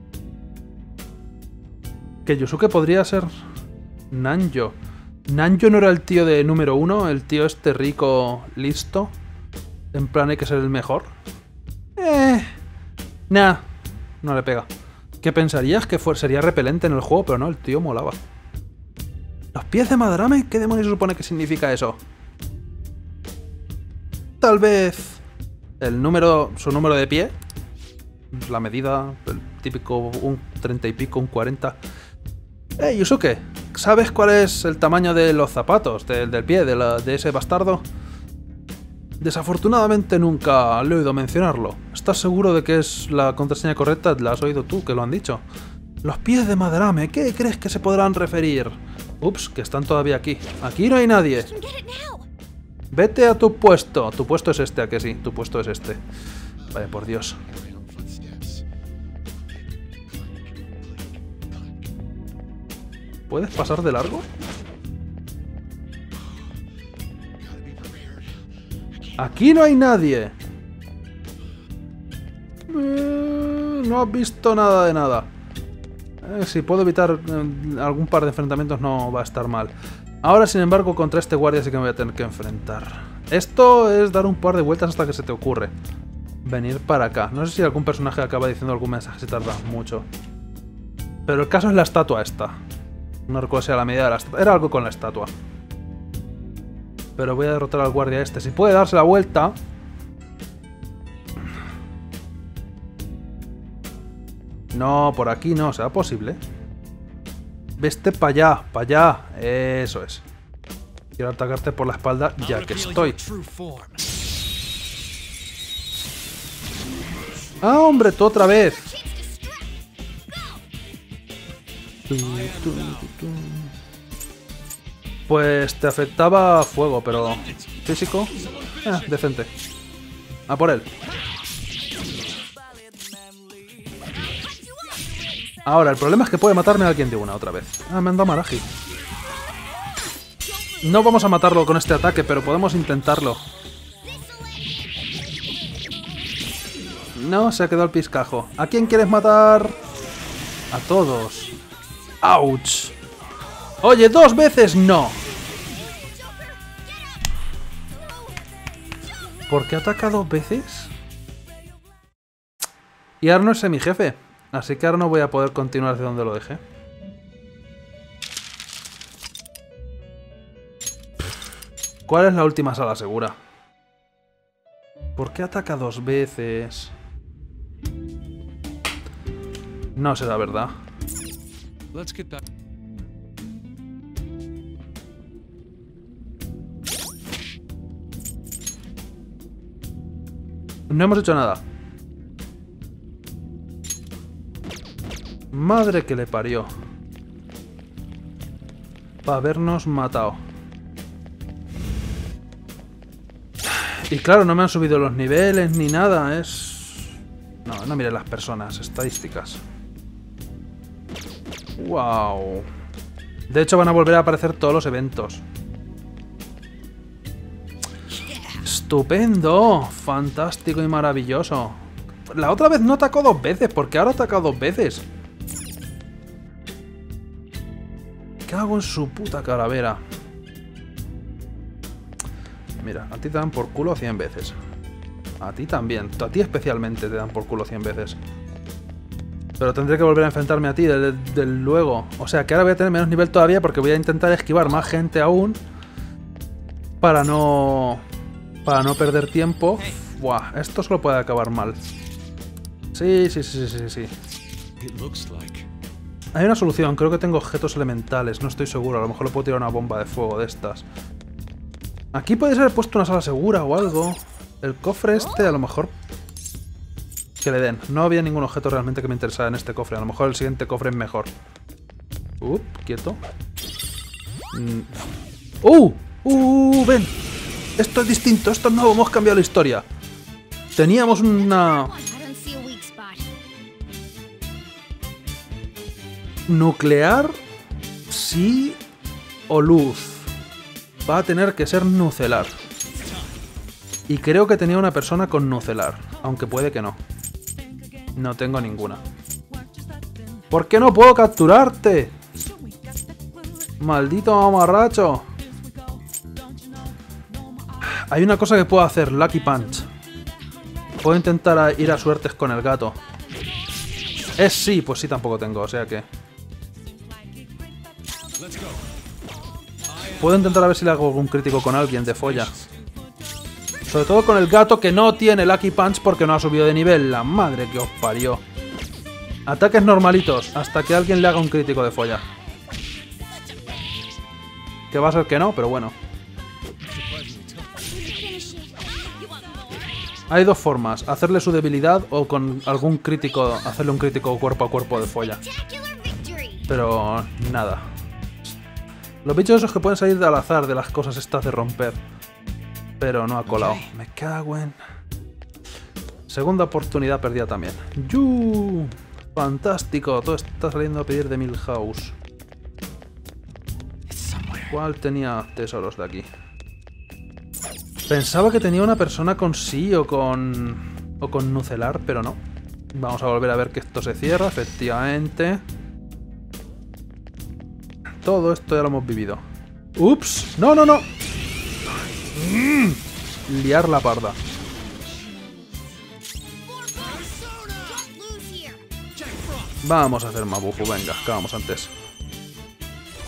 Que Yusuke podría ser Nanjo. ¿Nanjo no era el tío de número uno? ¿El tío este rico listo? En plan hay que ser el mejor. Eh... Nah, no le pega. ¿Qué pensarías? Que fue, sería repelente en el juego, pero no, el tío molaba. ¿Los pies de Madarame? ¿Qué demonios supone que significa eso? Tal vez el número, su número de pie, la medida, el típico un treinta y pico, un cuarenta. Eh, Yusuke, ¿sabes cuál es el tamaño de los zapatos, de, del pie, de, la, de ese bastardo? Desafortunadamente nunca le he oído mencionarlo. ¿Estás seguro de que es la contraseña correcta? ¿La has oído tú, que lo han dicho? Los pies de Madarame, ¿qué crees que se podrán referir? Ups, que están todavía aquí. Aquí no hay nadie. Vete a tu puesto. Tu puesto es este, ¿a que sí? Tu puesto es este. Vaya, por Dios. ¿Puedes pasar de largo? Aquí no hay nadie. Eh, no has visto nada de nada. Eh, si puedo evitar eh, algún par de enfrentamientos no va a estar mal. Ahora, sin embargo, contra este guardia sí que me voy a tener que enfrentar. Esto es dar un par de vueltas hasta que se te ocurre venir para acá. No sé si algún personaje acaba diciendo algún mensaje si tarda mucho. Pero el caso es la estatua esta. No recuerdo si era la medida de la estatua. Era algo con la estatua. Pero voy a derrotar al guardia este. Si puede darse la vuelta... No, por aquí no. ¿Será posible? Veste para allá, para allá. Eso es. Quiero atacarte por la espalda ya que estoy. ¡Ah, hombre! ¡Tú otra vez! Pues te afectaba fuego, pero... ¿Físico? Eh, decente. A por él. Ahora, el problema es que puede matarme a alguien de una otra vez. Ah, me han dado Maraji. No vamos a matarlo con este ataque, pero podemos intentarlo. No, se ha quedado el piscajo. ¿A quién quieres matar? A todos. ¡Auch! Oye, dos veces no. ¿Por qué ataca dos veces? Y ahora no es mi jefe. Así que ahora no voy a poder continuar hacia donde lo dejé. ¿Cuál es la última sala segura? ¿Por qué ataca dos veces? No será verdad. Let's get back. No hemos hecho nada. Madre que le parió. Para habernos matado. Y claro, no me han subido los niveles ni nada. Es... No, no mire las personas. Estadísticas. Wow. De hecho van a volver a aparecer todos los eventos. Estupendo. Fantástico y maravilloso. La otra vez no atacó dos veces. ¿Por qué ahora ha atacado dos veces? Cago en su puta calavera. Mira, a ti te dan por culo cien veces. A ti también. A ti especialmente te dan por culo cien veces. Pero tendré que volver a enfrentarme a ti desde de, de luego. O sea que ahora voy a tener menos nivel todavía porque voy a intentar esquivar más gente aún. Para no... Para no perder tiempo. Buah, esto solo puede acabar mal. Sí, sí, sí, sí, sí, sí. It looks like. Hay una solución, creo que tengo objetos elementales, no estoy seguro, a lo mejor le puedo tirar una bomba de fuego de estas. Aquí puede ser puesto una sala segura o algo. El cofre este, a lo mejor... Que le den. No había ningún objeto realmente que me interesara en este cofre, a lo mejor el siguiente cofre es mejor. Uh, quieto. Mm. ¡Uh! ¡Uh! ¡Ven! Esto es distinto, esto es nuevo, hemos cambiado la historia. Teníamos una... Nuclear, sí o luz. Va a tener que ser nucelar. Y creo que tenía una persona con nucelar, aunque puede que no. No tengo ninguna. ¿Por qué no puedo capturarte? Maldito mamarracho. Hay una cosa que puedo hacer, Lucky Punch. Puedo intentar ir a suertes con el gato. Es sí, pues sí tampoco tengo, o sea que... Puedo intentar a ver si le hago algún crítico con alguien de folla. Sobre todo con el gato que no tiene Lucky Punch porque no ha subido de nivel. La madre que os parió. Ataques normalitos hasta que alguien le haga un crítico de folla. Que va a ser que no, pero bueno. Hay dos formas. Hacerle su debilidad o con algún crítico... Hacerle un crítico cuerpo a cuerpo de folla. Pero nada. Los bichos esos que pueden salir al azar de las cosas estas de romper. Pero no ha colado. Me cago en... Segunda oportunidad perdida también. ¡Yu! Fantástico. Todo está saliendo a pedir de Milhouse. ¿Cuál tenía tesoros de aquí? Pensaba que tenía una persona con sí o con... O con nucelar, pero no. Vamos a volver a ver que esto se cierra, efectivamente. Todo esto ya lo hemos vivido. ¡Ups! ¡No, no, no! Mm, liar la parda. Vamos a hacer Mabufu, venga, acabamos antes.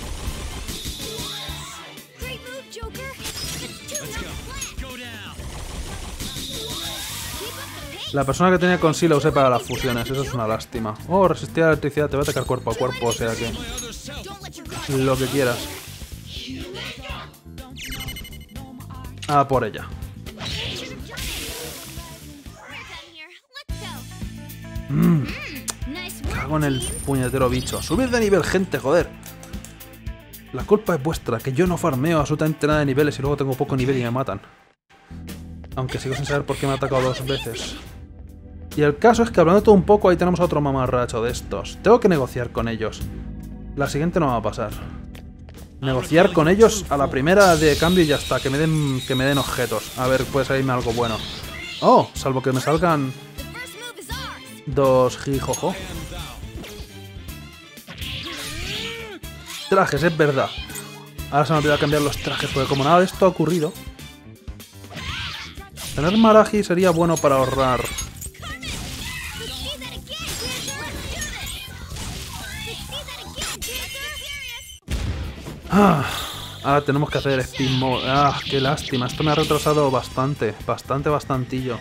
La persona que tenía con sí la usé para las fusiones, eso es una lástima. Oh, resistir a la electricidad, te va a atacar cuerpo a cuerpo, o sea que... lo que quieras. Ah, por ella. Mmm, cago en el puñetero bicho. Subid de nivel, gente, joder. La culpa es vuestra, que yo no farmeo absolutamente nada de niveles y luego tengo poco nivel y me matan. Aunque sigo sin saber por qué me ha atacado dos veces. Y el caso es que hablando todo un poco, ahí tenemos a otro mamarracho de estos. Tengo que negociar con ellos. La siguiente no va a pasar. Negociar con ellos a la primera de cambio y ya está. Que me den, que me den objetos. A ver, puede salirme algo bueno. Oh, salvo que me salgan... dos jijojo. Trajes, es verdad. Ahora se me olvidó cambiar los trajes, porque como nada de esto ha ocurrido... Tener Maraji sería bueno para ahorrar. Ah, ahora tenemos que hacer Speed Mode. Ah, qué lástima. Esto me ha retrasado bastante. Bastante, bastantillo.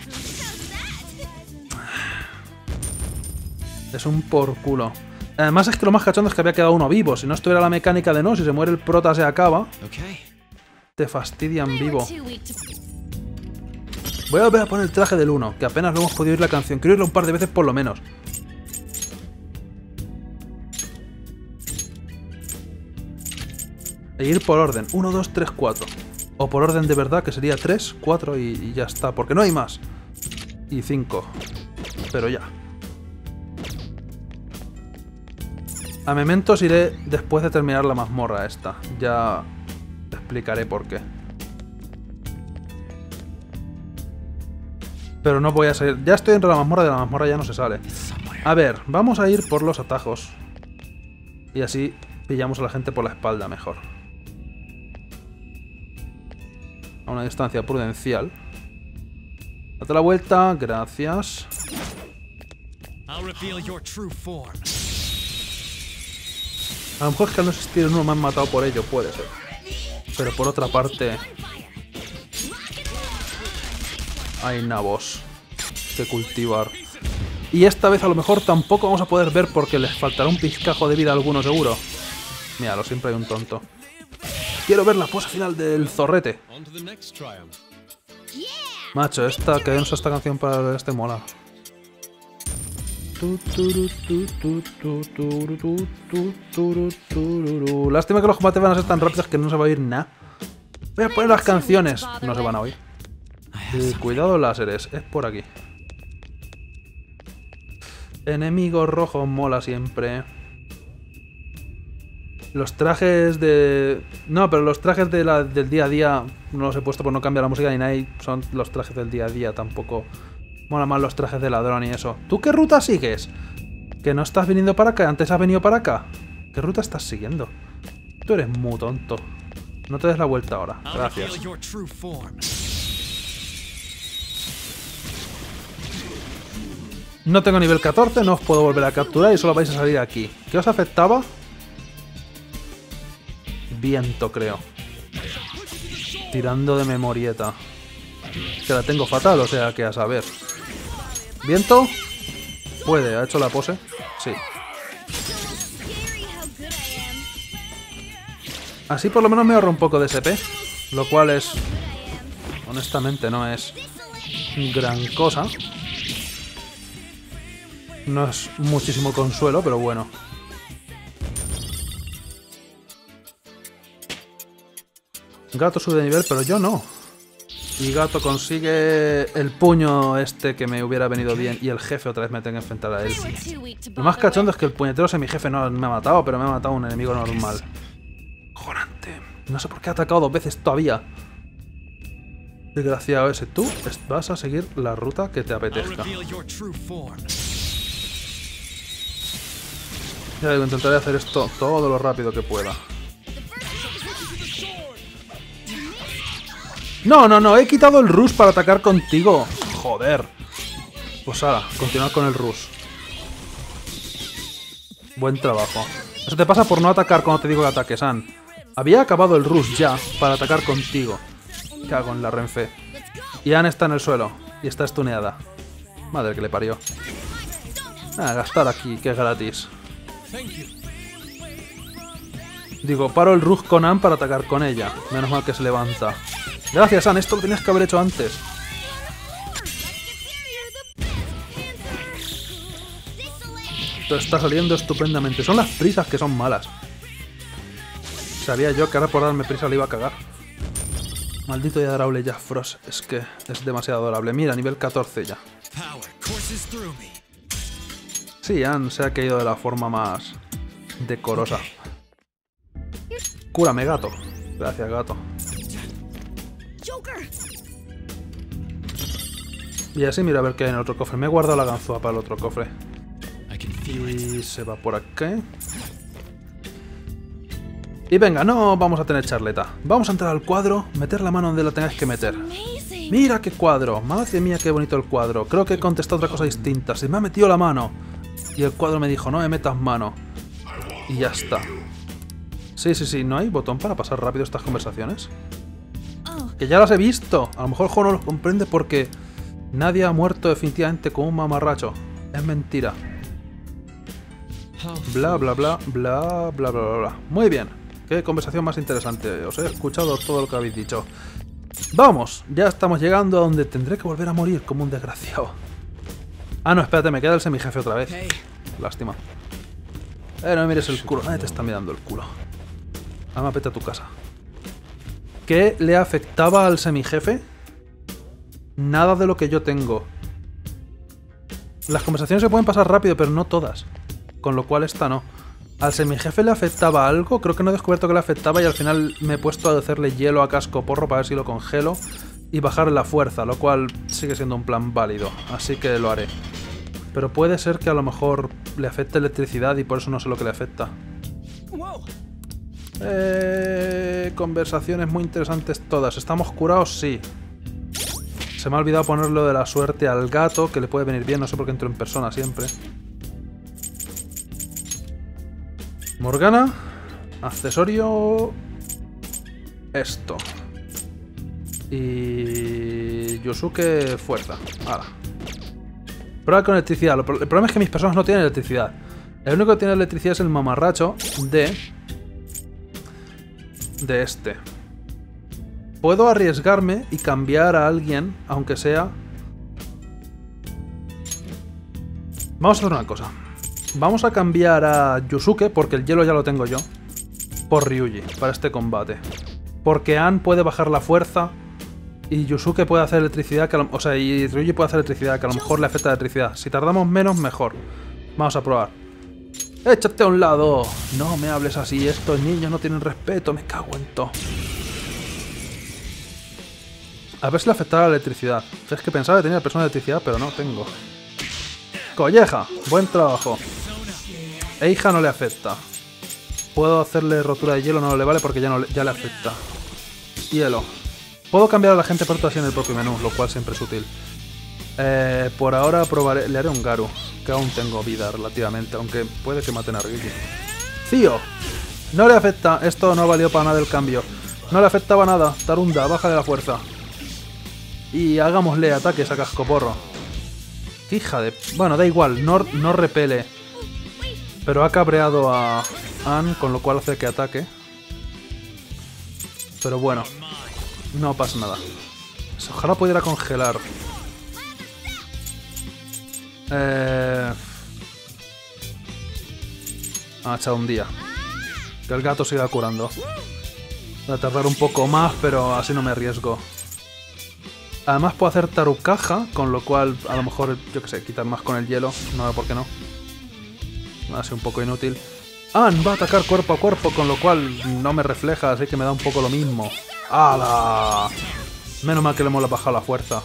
Es un por culo. Además es que lo más cachondo es que había quedado uno vivo. Si no estuviera la mecánica de no, si se muere el prota se acaba. Te fastidian vivo. Voy a volver a poner el traje del uno, que apenas lo hemos podido oír la canción. Quiero oírlo un par de veces por lo menos. E ir por orden. uno, dos, tres, cuatro. O por orden de verdad, que sería tres, cuatro y, y ya está. Porque no hay más. Y cinco. Pero ya. A Mementos iré después de terminar la mazmorra esta. Ya te explicaré por qué. Pero no voy a salir. Ya estoy entre la mazmorra, de la mazmorra ya no se sale. A ver, vamos a ir por los atajos. Y así pillamos a la gente por la espalda mejor. A una distancia prudencial. Date la vuelta, gracias. A lo mejor es que al no existir uno me han matado por ello, puede ser. Pero por otra parte... hay nabos que cultivar. Y esta vez a lo mejor tampoco vamos a poder ver porque les faltará un pizcajo de vida a alguno seguro. Míralo, siempre hay un tonto. Quiero ver la pose final del zorrete. Macho, esta, que dense esta canción para este mola. Lástima que los combates van a ser tan rápidos que no se va a oír nada. Voy a poner las canciones. No se van a oír. Y cuidado láseres, es por aquí. Enemigo rojo mola siempre. Los trajes de... No, pero los trajes de la, del día a día no los he puesto por no cambiar la música ni nada. Son los trajes del día a día, tampoco... Mola más los trajes de ladrón y eso. ¿Tú qué ruta sigues? ¿Que no estás viniendo para acá? ¿Antes has venido para acá? ¿Qué ruta estás siguiendo? Tú eres muy tonto. No te des la vuelta ahora. Gracias. No tengo nivel catorce, no os puedo volver a capturar y solo vais a salir aquí. ¿Qué os afectaba? Viento, creo. Tirando de memorieta. Que la tengo fatal, o sea que a saber. ¿Viento? Puede, ¿ha hecho la pose? Sí. Así por lo menos me ahorro un poco de S P. Lo cual es... honestamente no es... gran cosa. No es muchísimo consuelo, pero bueno. Gato sube de nivel, pero yo no. Y Gato consigue el puño este que me hubiera venido bien. Y el jefe otra vez me tengo que enfrentar a él. Lo más cachondo es que el puñetero semi-jefe no me ha matado, pero me ha matado un enemigo normal. Jorante. No sé por qué ha atacado dos veces todavía. Desgraciado ese. Tú vas a seguir la ruta que te apetezca. Ya digo, intentaré hacer esto todo lo rápido que pueda. No, no, no, he quitado el rush para atacar contigo. Joder. Pues ahora, continuar con el rush. Buen trabajo. Eso te pasa por no atacar cuando te digo que ataques, Ann. Había acabado el rush ya para atacar contigo. Cago en la Renfe. Y Ann está en el suelo. Y está estuneada. Madre que le parió. Ah, gastar aquí, que es gratis. Digo, paro el Rug con Ann para atacar con ella. Menos mal que se levanta. Gracias, Ann, esto lo tenías que haber hecho antes. Esto está saliendo estupendamente. Son las prisas que son malas. Sabía yo que ahora por darme prisa le iba a cagar. Maldito y adorable Jack Frost. Es que es demasiado adorable. Mira, nivel catorce ya. Sí, Ann se ha caído de la forma más decorosa. Cúrame, gato. Gracias, gato. Y así mira a ver qué hay en el otro cofre. Me he guardado la ganzúa para el otro cofre. Y se va por aquí. Y venga, no vamos a tener charleta. Vamos a entrar al cuadro, meter la mano donde la tengáis que meter. ¡Mira qué cuadro! Madre mía, qué bonito el cuadro. Creo que he contestado otra cosa distinta. Se me ha metido la mano. Y el cuadro me dijo, no me metas mano. Y ya está. Sí, sí, sí. ¿No hay botón para pasar rápido estas conversaciones? Que ya las he visto. A lo mejor el juego no los comprende porque nadie ha muerto definitivamente con un mamarracho. Es mentira. Bla, bla, bla, bla, bla, bla, bla, bla. Muy bien. Qué conversación más interesante. Os he escuchado todo lo que habéis dicho. Vamos, ya estamos llegando a donde tendré que volver a morir como un desgraciado. Ah, no, espérate, me queda el semijefe otra vez. Lástima. Eh, no me mires el culo. Nadie te está mirando el culo. Ama, vete a tu casa. ¿Qué le afectaba al semijefe? Nada de lo que yo tengo. Las conversaciones se pueden pasar rápido, pero no todas. Con lo cual esta no. ¿Al semijefe le afectaba algo? Creo que no he descubierto que le afectaba y al final me he puesto a hacerle hielo a casco porro para ver si lo congelo y bajarle la fuerza, lo cual sigue siendo un plan válido, así que lo haré. Pero puede ser que a lo mejor le afecte electricidad y por eso no sé lo que le afecta. Eh, conversaciones muy interesantes todas. ¿Estamos curados? Sí. Se me ha olvidado ponerlo de la suerte al gato, que le puede venir bien, no sé por qué entro en persona siempre. Morgana, accesorio, esto. Y Yusuke, fuerza. Ahora. Prueba con electricidad. El problema es que mis personas no tienen electricidad. El único que tiene electricidad es el mamarracho de... De este. Puedo arriesgarme y cambiar a alguien, aunque sea... Vamos a hacer una cosa. Vamos a cambiar a Yusuke, porque el hielo ya lo tengo yo, por Ryuji, para este combate. Porque Ann puede bajar la fuerza y Yusuke puede hacer electricidad, que a lo, o sea, y Ryuji puede hacer electricidad, que a lo mejor le afecta la electricidad. Si tardamos menos, mejor. Vamos a probar. ¡Échate a un lado! No me hables así, estos niños no tienen respeto, me cago en todo. A ver si le afectaba la electricidad. Es que pensaba que tenía persona de electricidad, pero no tengo. Colleja, buen trabajo. Eija no le afecta. Puedo hacerle rotura de hielo, no le vale porque ya, no le, ya le afecta. Hielo. Puedo cambiar a la gente por así en el propio menú, lo cual siempre es útil. Eh, por ahora probaré, le haré un Garu, que aún tengo vida relativamente, aunque puede que maten a Ryuji. ¡Cío! No le afecta, esto no valió para nada el cambio. No le afectaba nada. Tarunda, baja de la fuerza. Y hagámosle ataques a cascoporro. Hija de... Bueno, da igual, no, no repele. Pero ha cabreado a Ann, con lo cual hace que ataque. Pero bueno, no pasa nada. Ojalá pudiera congelar. Eh... Ha echado un día. Que el gato siga curando. Va a tardar un poco más, pero así no me arriesgo. Además puedo hacer tarucaja, con lo cual a lo mejor, yo que sé, quitar más con el hielo. No veo por qué no. Va a ser un poco inútil. Ann va a atacar cuerpo a cuerpo, con lo cual no me refleja, así que me da un poco lo mismo. ¡Hala! Menos mal que le hemos bajado la fuerza.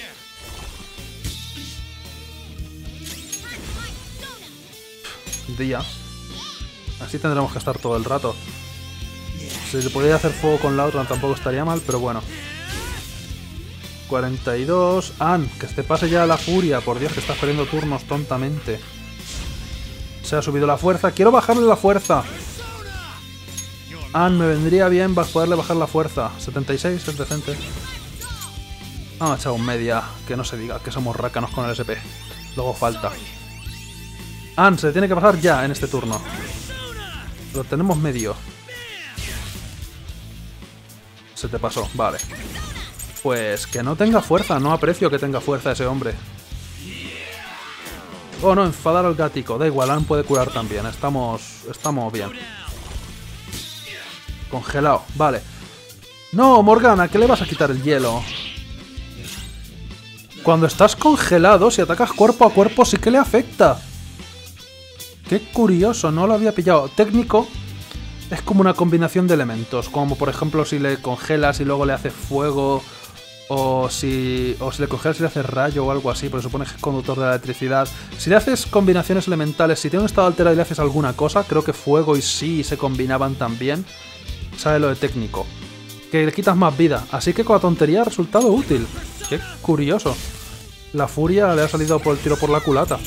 Día. Así tendremos que estar todo el rato. Si se podría hacer fuego con la otra tampoco estaría mal, pero bueno. cuarenta y dos. Ann, que te pase ya la furia. Por Dios, que estás perdiendo turnos tontamente. Se ha subido la fuerza. ¡Quiero bajarle la fuerza! Ann, me vendría bien poderle bajar la fuerza. setenta y seis es decente. Vamos a echar un media, que no se diga que somos rácanos con el S P. Luego falta. Ann, se tiene que pasar ya en este turno. Lo tenemos medio. Se te pasó, vale. Pues que no tenga fuerza, no aprecio que tenga fuerza ese hombre. Oh no, enfadar al gatico, da igual, Ann puede curar también, estamos, estamos bien. Congelado, vale. No, Morgana, ¿qué le vas a quitar el hielo? Cuando estás congelado, si atacas cuerpo a cuerpo sí que le afecta. Qué curioso, no lo había pillado. Técnico es como una combinación de elementos, como por ejemplo si le congelas y luego le haces fuego, o si, o si le congelas y le haces rayo o algo así, porque supone que es conductor de la electricidad. Si le haces combinaciones elementales, si tiene un estado alterado y le haces alguna cosa, creo que fuego y sí se combinaban también. Sale lo de técnico. Que le quitas más vida, así que con la tontería ha resultado útil. Qué curioso. La furia le ha salido por el tiro por la culata.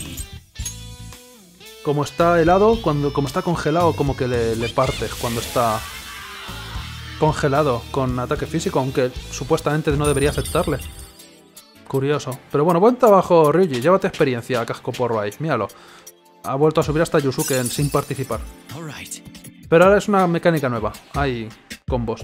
Como está helado, cuando como está congelado, como que le, le partes cuando está congelado con ataque físico, aunque supuestamente no debería afectarle. Curioso. Pero bueno, buen trabajo, Ryuji. Llévate experiencia a casco porro ahí. Míralo. Ha vuelto a subir hasta Yusuke sin participar. Pero ahora es una mecánica nueva. Hay combos.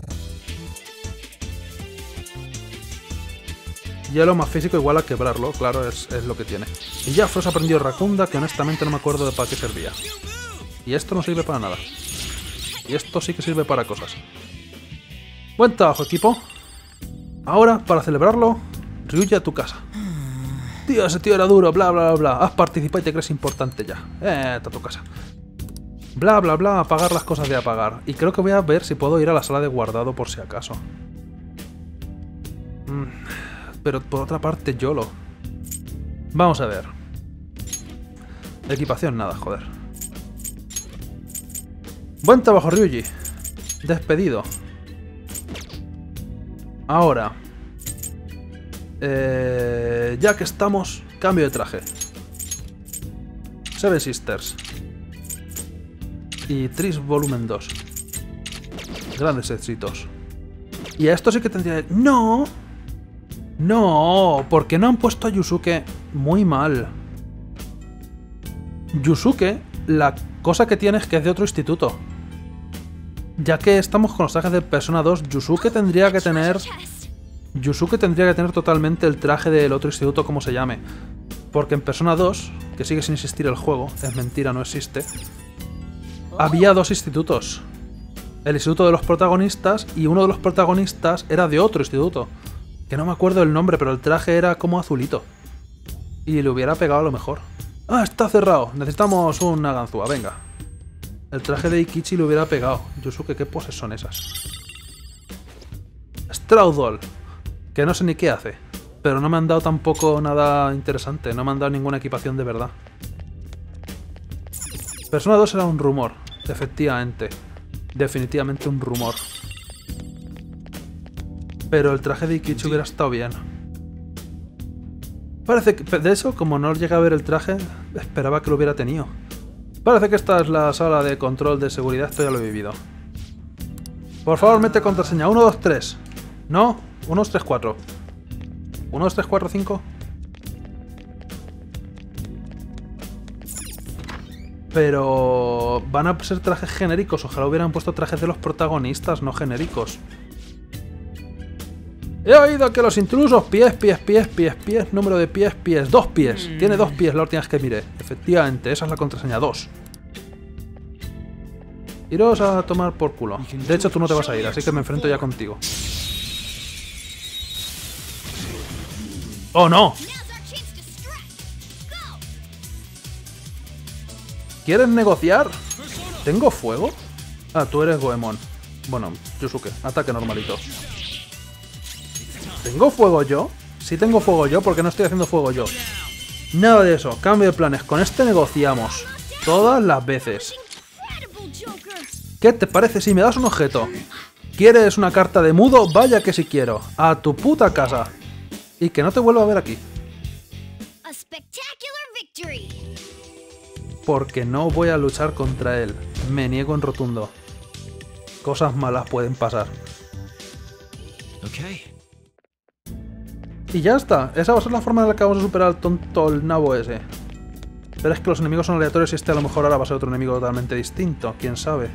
Hielo más físico igual a quebrarlo, claro, es, es lo que tiene. Y ya Frost aprendió Rakunda, que honestamente no me acuerdo de para qué servía. Y esto no sirve para nada. Y esto sí que sirve para cosas. Buen trabajo, equipo. Ahora, para celebrarlo, Ryuji a tu casa. Tío, ese tío era duro, bla bla bla bla. Has participado y te crees importante ya. Eh, a tu casa. Bla bla bla, apagar las cosas de apagar. Y creo que voy a ver si puedo ir a la sala de guardado por si acaso. Mm. Pero por otra parte, YOLO. Vamos a ver. Equipación, nada, joder. Buen trabajo, Ryuji. Despedido. Ahora. Eh, ya que estamos, cambio de traje. Seven Sisters. Y Tris Volumen dos. Grandes éxitos. Y a esto sí que tendría... ¡No! No, porque no han puesto a Yusuke muy mal. Yusuke, la cosa que tiene es que es de otro instituto. Ya que estamos con los trajes de Persona dos, Yusuke tendría que tener... Yusuke tendría que tener totalmente el traje del otro instituto, como se llame. Porque en Persona dos, que sigue sin existir el juego, es mentira, no existe, había dos institutos. El instituto de los protagonistas y uno de los protagonistas era de otro instituto. Que no me acuerdo el nombre, pero el traje era como azulito. Y le hubiera pegado a lo mejor. ¡Ah, está cerrado! Necesitamos una ganzúa, venga. El traje de Ikichi le hubiera pegado. Yusuke, ¿qué poses son esas? Straudol. Que no sé ni qué hace. Pero no me han dado tampoco nada interesante. No me han dado ninguna equipación de verdad. Persona dos era un rumor. Efectivamente. Definitivamente un rumor. Pero el traje de Ikichi hubiera estado bien. Parece que... De eso, como no llegué a ver el traje, esperaba que lo hubiera tenido. Parece que esta es la sala de control de seguridad, esto ya lo he vivido. Por favor, mete contraseña. uno, dos, tres. No, uno, dos, tres, cuatro. uno, dos, tres, cuatro, cinco. Pero... van a ser trajes genéricos. Ojalá hubieran puesto trajes de los protagonistas, no genéricos. He oído que los intrusos, pies, pies, pies, pies, pies, número de pies, pies, dos pies. Tiene dos pies la última vez que miré. Efectivamente, esa es la contraseña, dos. Iros a tomar por culo. De hecho, tú no te vas a ir, así que me enfrento ya contigo. ¡Oh, no! ¿Quieres negociar? ¿Tengo fuego? Ah, tú eres Goemon. Bueno, Yusuke, ataque normalito. ¿Tengo fuego yo? Sí tengo fuego yo, porque no estoy haciendo fuego yo. Nada de eso, cambio de planes. Con este negociamos. Todas las veces. ¿Qué te parece si me das un objeto? ¿Quieres una carta de mudo? Vaya que si quiero. A tu puta casa. Y que no te vuelva a ver aquí. Porque no voy a luchar contra él. Me niego en rotundo. Cosas malas pueden pasar. Okay. Y ya está. Esa va a ser la forma en la que vamos a superar al tonto, el nabo ese. Pero es que los enemigos son aleatorios y este a lo mejor ahora va a ser otro enemigo totalmente distinto. ¿Quién sabe?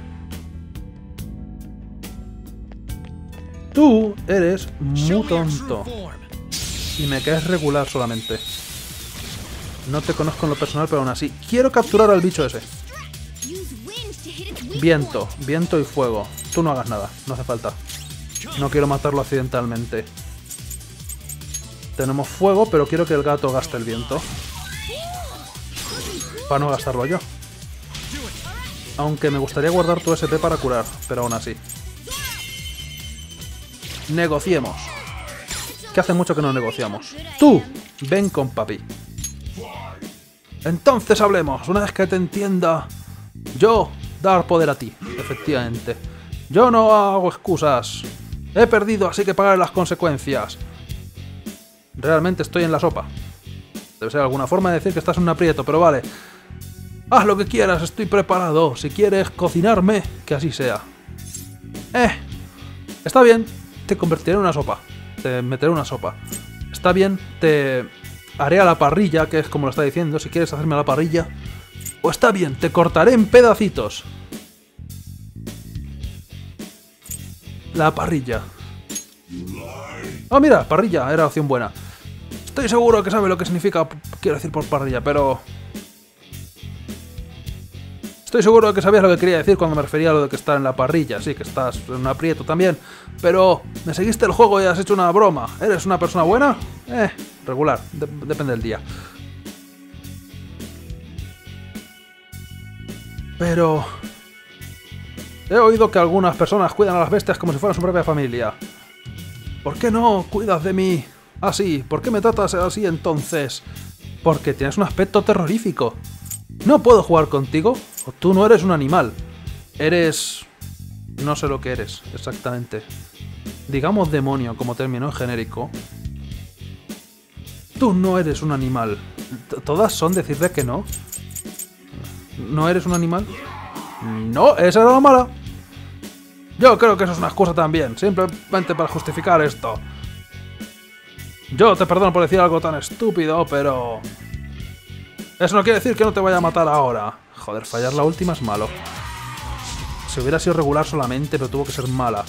Tú eres muy tonto. Y me caes regular solamente. No te conozco en lo personal, pero aún así. Quiero capturar al bicho ese. Viento, viento y fuego. Tú no hagas nada, no hace falta. No quiero matarlo accidentalmente. Tenemos fuego, pero quiero que el gato gaste el viento. Para no gastarlo yo. Aunque me gustaría guardar tu S P para curar, pero aún así. Negociemos. Que hace mucho que no negociamos. Tú, ven con papi. Entonces hablemos. Una vez que te entienda, yo dar poder a ti, efectivamente. Yo no hago excusas. He perdido, así que pagaré las consecuencias. Realmente estoy en la sopa. Debe ser alguna forma de decir que estás en un aprieto, pero vale. Haz lo que quieras, estoy preparado. Si quieres cocinarme, que así sea. Eh, está bien, te convertiré en una sopa. Te meteré una sopa. Está bien, te haré a la parrilla, que es como lo está diciendo, si quieres hacerme a la parrilla. O está bien, te cortaré en pedacitos. La parrilla. Ah, mira, parrilla, era opción buena. Estoy seguro que sabe lo que significa, quiero decir por parrilla, pero... Estoy seguro de que sabías lo que quería decir cuando me refería a lo de que estar en la parrilla. Sí, que estás en un aprieto también. Pero me seguiste el juego y has hecho una broma. ¿Eres una persona buena? Eh, regular. De- depende del día. Pero... He oído que algunas personas cuidan a las bestias como si fueran su propia familia. ¿Por qué no cuidas de mí así? ¿Por qué me tratas así entonces? Porque tienes un aspecto terrorífico. ¿No puedo jugar contigo? ¿O tú no eres un animal? Eres... No sé lo que eres, exactamente. Digamos demonio como término genérico. Tú no eres un animal. T- ¿Todas son decirle que no? ¿No eres un animal? No, esa era la mala. Yo creo que eso es una excusa también, simplemente para justificar esto. Yo te perdono por decir algo tan estúpido, pero... Eso no quiere decir que no te vaya a matar ahora. Joder, fallar la última es malo. Si hubiera sido regular solamente, pero tuvo que ser mala.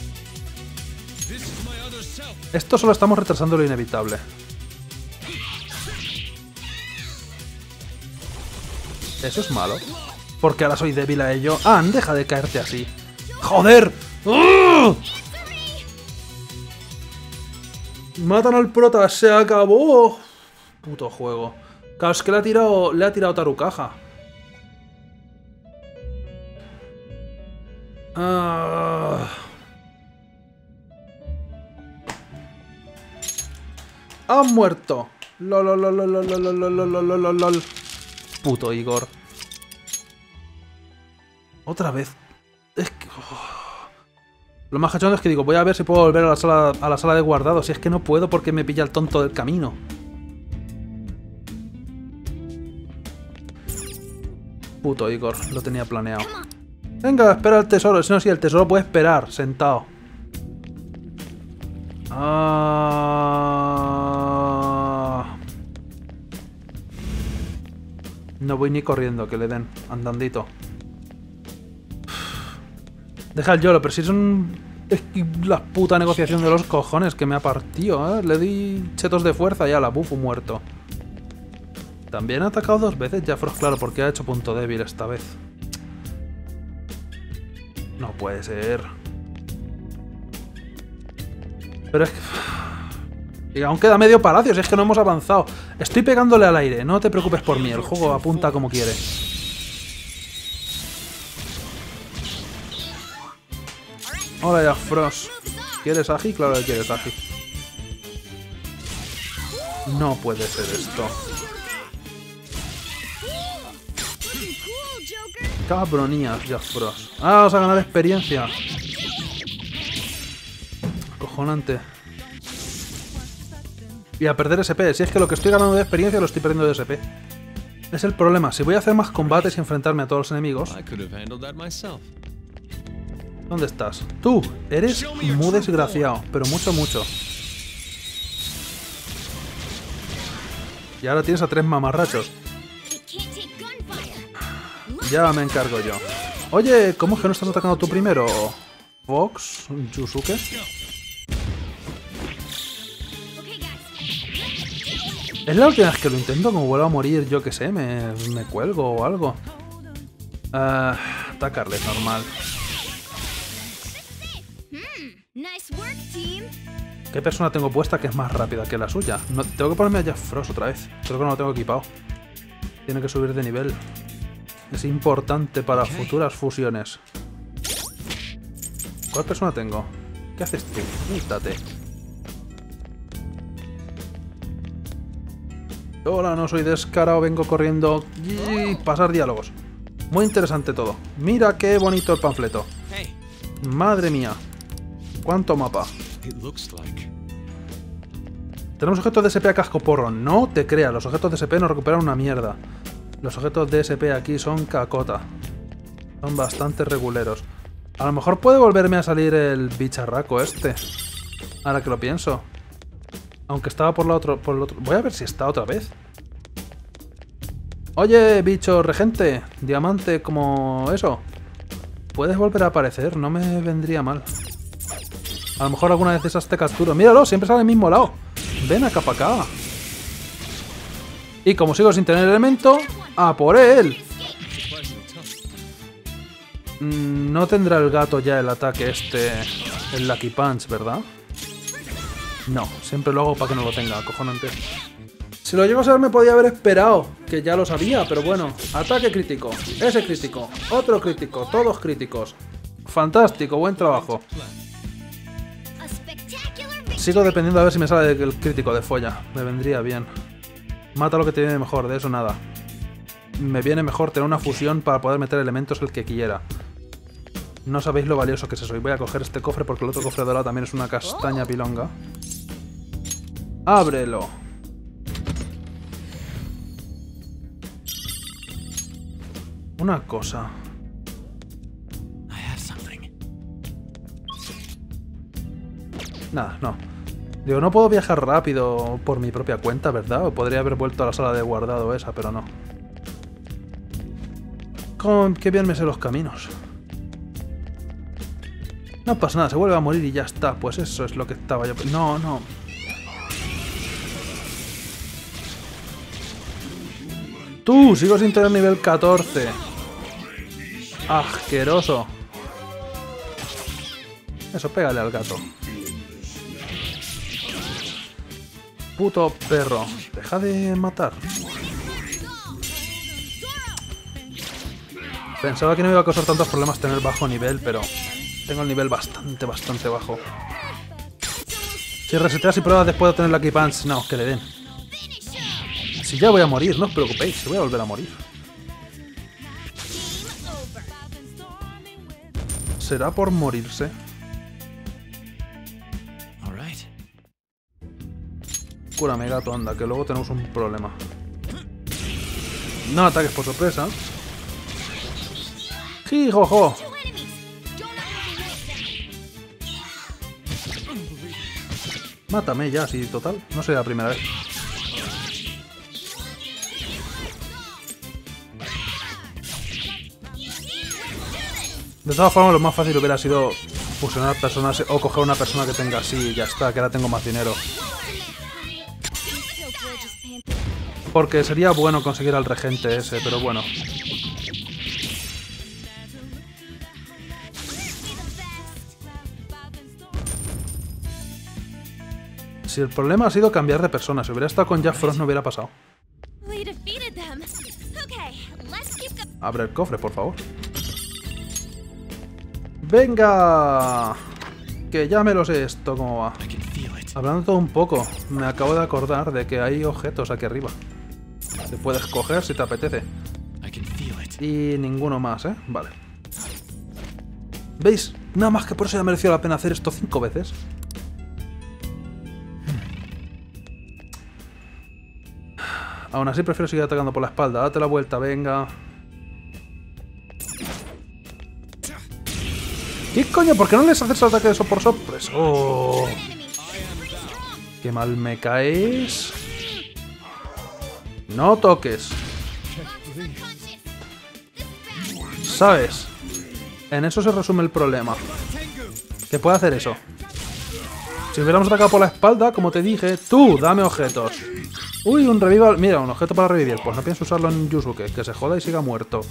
Esto solo estamos retrasando lo inevitable. Eso es malo. Porque ahora soy débil a ello. Ah, deja de caerte así. ¡Joder! ¡Uh! Matan al prota, se acabó. Puto juego. Claro, es que le ha tirado, le ha tirado Tarukaja. Ah. Ha muerto. Lol, lol, lol, lol, lol, lol, lol, lol, lol, lol. Puto Igor. Otra vez. Es que... oh. Lo más cachondo es que digo, voy a ver si puedo volver a la sala, a la sala de guardado. Si es que no puedo porque me pilla el tonto del camino. Puto Igor, lo tenía planeado. Venga, espera el tesoro. Si no, si el tesoro puede esperar, sentado. Ah... No voy ni corriendo, que le den. Andandito. Deja el YOLO, pero si es un... Es que la puta negociación de los cojones que me ha partido, ¿eh? Le di chetos de fuerza y a la bufo muerto. También ha atacado dos veces Jafros, claro, porque ha hecho punto débil esta vez. No puede ser. Pero es que... Y aún queda medio palacio, si es que no hemos avanzado. Estoy pegándole al aire, no te preocupes por mí, el juego apunta como quiere. Hola, Jafros. ¿Quieres agi? Claro que quieres agi. No puede ser esto. Cabronías, Jafros. Ah, vamos a ganar experiencia. Cojonante. Y a perder S P. Si es que lo que estoy ganando de experiencia lo estoy perdiendo de S P. Es el problema. Si voy a hacer más combates y enfrentarme a todos los enemigos... I could have handled that myself. ¿Dónde estás? Tú, eres muy desgraciado, pero mucho, mucho. Y ahora tienes a tres mamarrachos. It can't take gunfire. Ya me encargo yo. Oye, ¿cómo es que no estás atacando tú primero? Fox, Yusuke. Okay, guys. Es la última vez que lo intento, como vuelvo a morir, yo que sé, me, me cuelgo o algo. Ah, atacarles normal. Nice work, team. ¿Qué persona tengo puesta que es más rápida que la suya? No, tengo que ponerme a Jack Frost otra vez. Creo que no lo tengo equipado. Tiene que subir de nivel. Es importante para futuras fusiones. ¿Cuál persona tengo? ¿Qué haces tú? Quítate. Hola, no soy descarado, vengo corriendo y pasar diálogos. Muy interesante todo. Mira qué bonito el panfleto. Hey, Madre mía. ¿Cuánto mapa? It looks like. Tenemos objetos de S P a cascoporro. No te creas, los objetos de S P no recuperan una mierda. Los objetos de S P aquí son cacota. Son bastante reguleros. A lo mejor puede volverme a salir el bicharraco este. Ahora que lo pienso. Aunque estaba por la otro, por el otro. Voy a ver si está otra vez. Oye, bicho regente. Diamante como eso. Puedes volver a aparecer, no me vendría mal. A lo mejor alguna vez de esas te capturo. Míralo, siempre sale al mismo lado. Ven acá para acá. Y como sigo sin tener elemento, ¡a por él! Mm, no tendrá el gato ya el ataque este, el Lucky Punch, ¿verdad? No, siempre lo hago para que no lo tenga, acojonante. Si lo llego a saber me podía haber esperado, que ya lo sabía, pero bueno. Ataque crítico, ese crítico, otro crítico, todos críticos. Fantástico, buen trabajo. A spectacular victory. Sigo dependiendo a ver si me sale el crítico de folla. Me vendría bien. Mata lo que te viene mejor, de eso nada. Me viene mejor tener una fusión para poder meter elementos el que quiera. No sabéis lo valioso que es eso. Y voy a coger este cofre porque el otro cofre dorado también es una castaña pilonga. ¡Ábrelo! Una cosa. I have something. Nada, no. Digo, no puedo viajar rápido por mi propia cuenta, ¿verdad? O podría haber vuelto a la sala de guardado esa, pero no. Con qué bien me sé los caminos. No pasa nada, se vuelve a morir y ya está. Pues eso es lo que estaba yo... No, no. Tú, sigo sin tener nivel catorce. Asqueroso. Eso, pégale al gato. Puto perro. Deja de matar. Pensaba que no iba a causar tantos problemas tener bajo nivel, pero tengo el nivel bastante, bastante bajo. Si reseteas y pruebas después de tener Lucky Punch, no, que le den. Si ya voy a morir, no os preocupéis, si voy a volver a morir. ¿Será por morirse? All right. Cúrame, gato, anda, que luego tenemos un problema. No ataques por sorpresa. ¡Jijojo! Two enemies. Don't overlook them. Mátame ya, sí, total. No sería la primera vez. De todas formas, lo más fácil hubiera sido fusionar personas o coger una persona que tenga así y ya está, que ahora tengo más dinero. So gorgeous, Panther. Porque sería bueno conseguir al regente ese, pero bueno. Si el problema ha sido cambiar de persona, si hubiera estado con Jack Frost no hubiera pasado. We defeated them. Okay, let's keep go- Abre el cofre, por favor. ¡Venga! Que ya me lo sé esto cómo va. I can feel it. Hablando todo un poco, me acabo de acordar de que hay objetos aquí arriba. Te puedes coger si te apetece. I can feel it. Y ninguno más, ¿eh? Vale. ¿Veis? Nada más que por eso ya mereció la pena hacer esto cinco veces. Aún así prefiero seguir atacando por la espalda. Date la vuelta, venga. ¿Qué coño? ¿Por qué no les haces el ataque de eso por sorpresa? ¡Oh! ¡Qué mal me caes! No toques. ¿Sabes? En eso se resume el problema. Que puede hacer eso. Si hubiéramos atacado por la espalda, como te dije, tú, dame objetos. Uy, un revival. Mira, un objeto para revivir. Pues no pienso usarlo en Yusuke. Que se joda y siga muerto.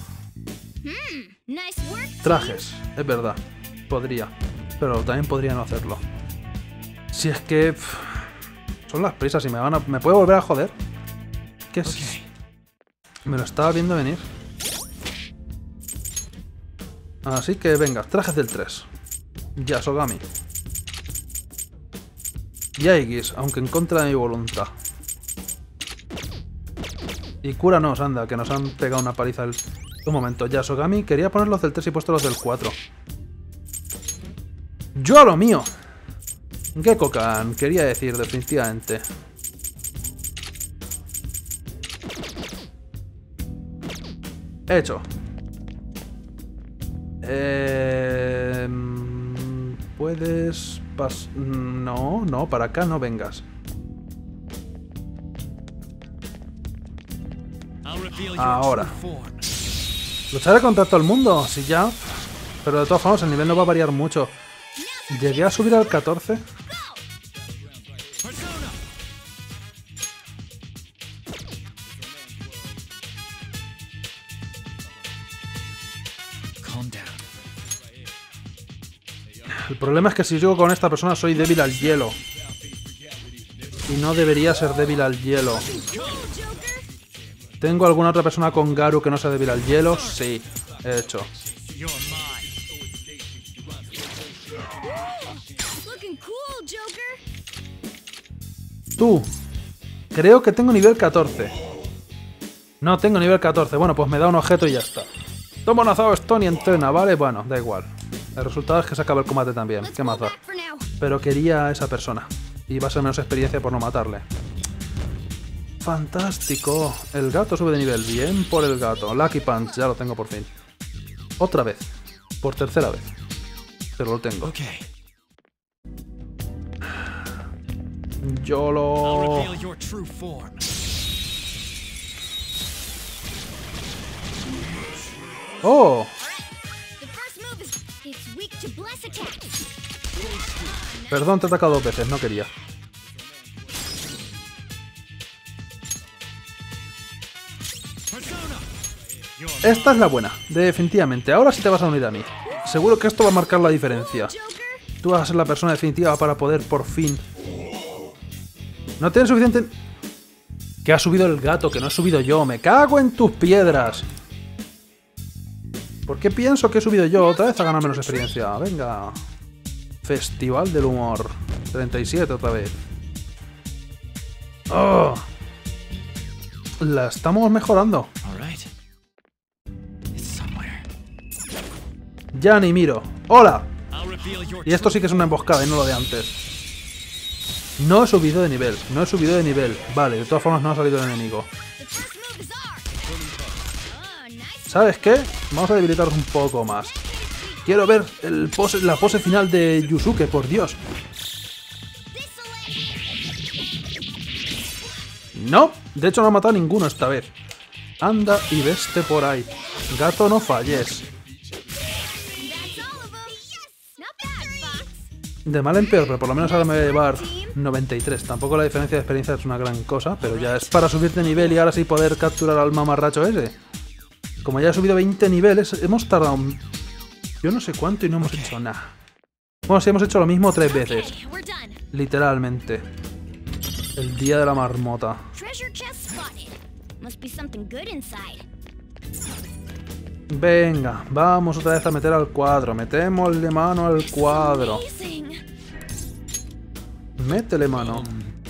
Trajes. Es verdad. Podría. Pero también podría no hacerlo. Si es que... Pff, son las prisas y me van a... ¿Me puede volver a joder? ¿Qué es? Okay. Me lo estaba viendo venir. Así que venga, trajes del tres. Yasogami. Y Aegis, aunque en contra de mi voluntad. Y cúranos, anda, que nos han pegado una paliza el... Un momento, Yasogami, quería poner los del tres y he puesto los del cuatro. ¡Yo a lo mío! Gekko-kan, quería decir, definitivamente. Hecho. Eh... Puedes... Pas... No, no, para acá no vengas. Ahora. Lucharé contra todo el mundo, si ya... Pero de todas formas el nivel no va a variar mucho. Llegué a subir al catorce. El problema es que si sigo con esta persona soy débil al hielo. Y no debería ser débil al hielo. ¿Tengo alguna otra persona con Garu que no sea débil al hielo? Sí, he hecho. Tú. Creo que tengo nivel catorce. No tengo nivel catorce. Bueno, pues me da un objeto y ya está. Toma un azado Stone y entrena, ¿vale? Bueno, da igual. El resultado es que se acaba el combate también. ¿Qué más da? Pero quería a esa persona. Y va a ser menos experiencia por no matarle. Fantástico. El gato sube de nivel. Bien por el gato. Lucky Punch, ya lo tengo por fin. Otra vez. Por tercera vez. Pero lo tengo. Yo lo... ¡Oh! Perdón, te he atacado dos veces, no quería. Esta es la buena, definitivamente. Ahora sí te vas a unir a mí. Seguro que esto va a marcar la diferencia. Tú vas a ser la persona definitiva para poder por fin... No tienes suficiente... Que ha subido el gato, que no he subido yo. Me cago en tus piedras. ¿Por qué pienso que he subido yo? Otra vez a ganar menos experiencia. Venga. Festival del humor. treinta y siete otra vez. Oh. La estamos mejorando. Ya ni miro. ¡Hola! Y esto sí que es una emboscada y no lo de antes. No he subido de nivel. No he subido de nivel. Vale, de todas formas no ha salido el enemigo. ¿Sabes qué? Vamos a debilitarnos un poco más. Quiero ver el pose, la pose final de Yusuke, por Dios. No, de hecho no ha matado a ninguno esta vez. Anda y veste por ahí. Gato, no falles. De mal en peor, pero por lo menos ahora me voy a llevar noventa y tres. Tampoco la diferencia de experiencia es una gran cosa, pero ya es para subir de nivel y ahora sí poder capturar al mamarracho ese. Como ya he subido veinte niveles, hemos tardado... Un... Yo no sé cuánto y no hemos hecho nada. Bueno, sí hemos hecho lo mismo tres veces. Literalmente. El día de la marmota. Venga, vamos otra vez a meter al cuadro. Metémosle mano al cuadro. Métele mano.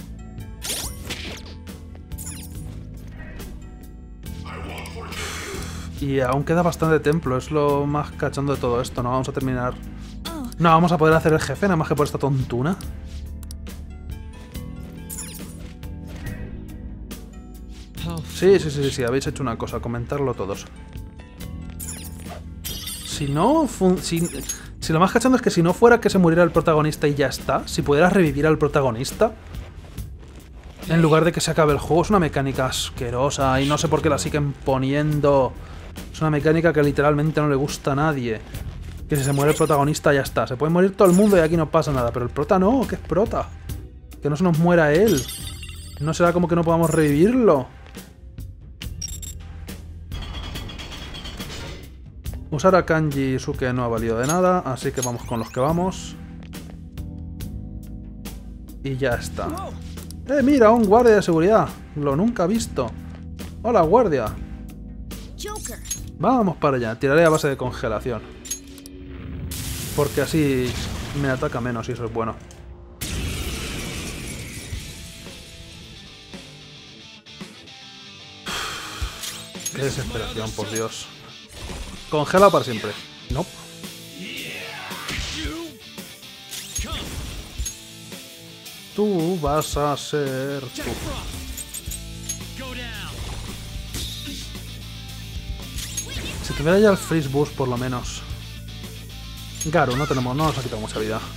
Y aún queda bastante templo, es lo más cachondo de todo esto. No vamos a terminar... No vamos a poder hacer el jefe, nada más que por esta tontuna. Sí, sí, sí, sí, habéis hecho una cosa, comentarlo todos. Si no... Si, si lo más cachondo es que si no fuera que se muriera el protagonista y ya está, si pudieras revivir al protagonista... En lugar de que se acabe el juego. Es una mecánica asquerosa y no sé por qué la siguen poniendo. Es una mecánica que literalmente no le gusta a nadie. Que si se muere el protagonista ya está. Se puede morir todo el mundo y aquí no pasa nada. Pero el prota no, ¿qué es prota? Que no se nos muera él. ¿No será como que no podamos revivirlo? Usar a Kanji y Suke no ha valido de nada, así que vamos con los que vamos. Y ya está. ¡Eh, mira! Un guardia de seguridad. Lo nunca visto. ¡Hola, guardia! Joker. Vamos para allá. Tiraré a base de congelación. Porque así me ataca menos y eso es bueno. Qué desesperación, por Dios. Congela para siempre. No. Nope. Tú vas a ser tú. Si tuviera ya el Freeze Boost, por lo menos. Garu, no tenemos, no nos ha quitado mucha vida.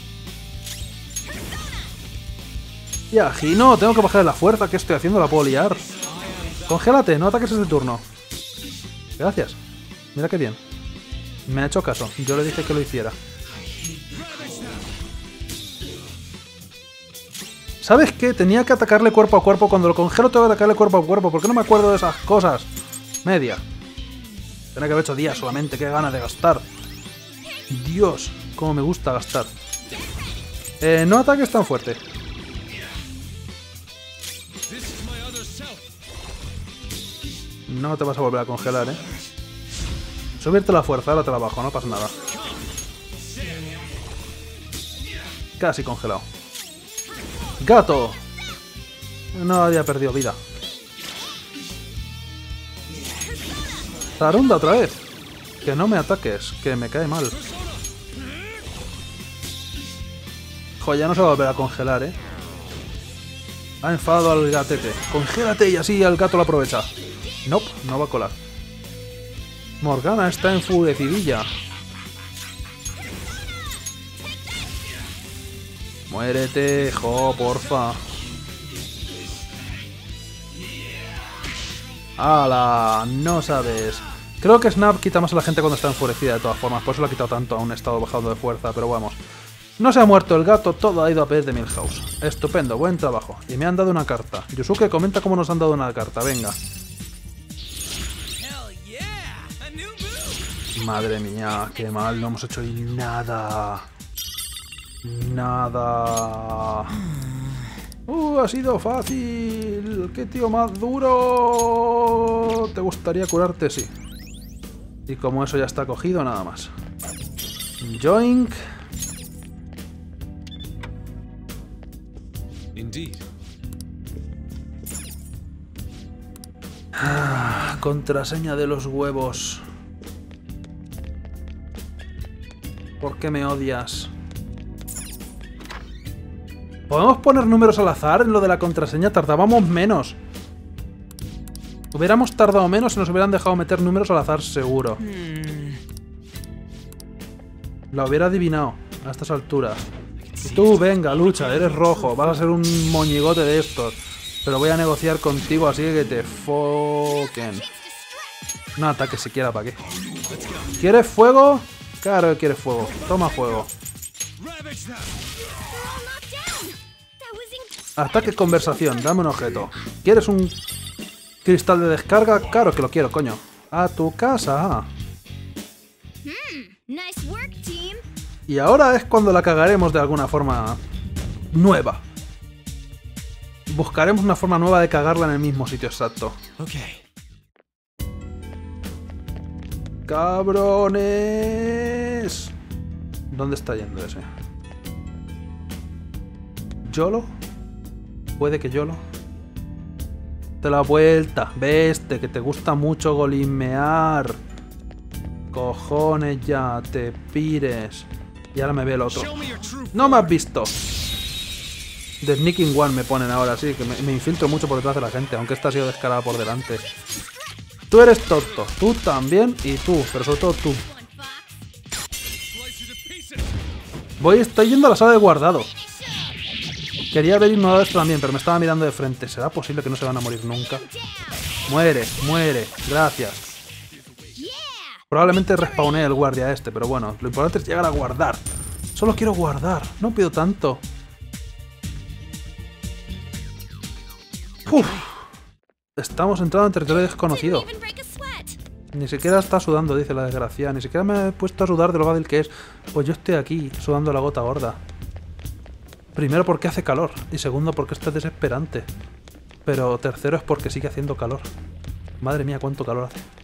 Y Agi, no, tengo que bajar la fuerza. ¿Qué estoy haciendo? La puedo liar. Congélate, no ataques este turno. Gracias. Mira qué bien. Me ha hecho caso. Yo le dije que lo hiciera. ¿Sabes qué? Tenía que atacarle cuerpo a cuerpo. Cuando lo congelo tengo que atacarle cuerpo a cuerpo. ¿Por qué no me acuerdo de esas cosas? Media. Tenía que haber hecho días solamente. Qué ganas de gastar. Dios, cómo me gusta gastar. Eh, no ataques tan fuerte. No te vas a volver a congelar, ¿eh? Subirte la fuerza, ahora te la bajo, no pasa nada. Casi congelado. ¡Gato! No había perdido vida. Tarunda otra vez. Que no me ataques, que me cae mal. Joder, ya no se va a volver a congelar, ¿eh? Ha enfadado al gatete. Congélate y así el gato lo aprovecha. Nope, no va a colar. Morgana está enfurecidilla. Muérete, jo, porfa. ¡Hala! No sabes. Creo que Snap quita más a la gente cuando está enfurecida de todas formas. Por eso lo ha quitado tanto a un estado bajado de fuerza. Pero vamos. No se ha muerto el gato, todo ha ido a pedir de Milhouse. Estupendo, buen trabajo. Y me han dado una carta. Yusuke, comenta cómo nos han dado una carta, venga. Madre mía, qué mal, no hemos hecho nada. Nada. Uh, ha sido fácil. Qué tío más duro. ¿Te gustaría curarte? Sí. Y como eso ya está cogido, nada más. Joink. Indeed. Ah, contraseña de los huevos. ¿Por qué me odias? ¿Podemos poner números al azar en lo de la contraseña? Tardábamos menos. Hubiéramos tardado menos si nos hubieran dejado meter números al azar, seguro. La hubiera adivinado a estas alturas. Y tú, venga, lucha, eres rojo. Vas a ser un moñigote de estos. Pero voy a negociar contigo, así que te foquen. No ataques siquiera, ¿para qué? ¿Quieres fuego? Claro que quieres fuego. Toma fuego. Ataque conversación. Dame un objeto. ¿Quieres un cristal de descarga? Claro que lo quiero, coño. A tu casa. Y ahora es cuando la cagaremos de alguna forma nueva. Buscaremos una forma nueva de cagarla en el mismo sitio exacto. Okay. ¡Cabrones! ¿Dónde está yendo ese? ¿Yolo? ¿Puede que Yolo? ¡Te la vuelta! ¡Veste! Que te gusta mucho golimear. Cojones ya, te pires. Y ahora me ve el otro. ¡No me has visto! The Sneaking One me ponen ahora, sí, que me, me infiltro mucho por detrás de la gente, aunque esta ha sido descarada por delante. Tú eres tonto, tú también y tú, pero sobre todo tú. Voy, estoy yendo a la sala de guardado. Quería haber ignorado esto también, pero me estaba mirando de frente. ¿Será posible que no se van a morir nunca? Muere, muere. Gracias. Probablemente respawné el guardia este, pero bueno, lo importante es llegar a guardar. Solo quiero guardar, no pido tanto. Uf. Estamos entrando en territorio desconocido. Ni siquiera está sudando, dice la desgracia. Ni siquiera me he puesto a sudar de lo fácil que es. Pues yo estoy aquí, sudando la gota gorda. Primero porque hace calor. Y segundo porque esto es desesperante. Pero tercero es porque sigue haciendo calor. Madre mía, cuánto calor hace.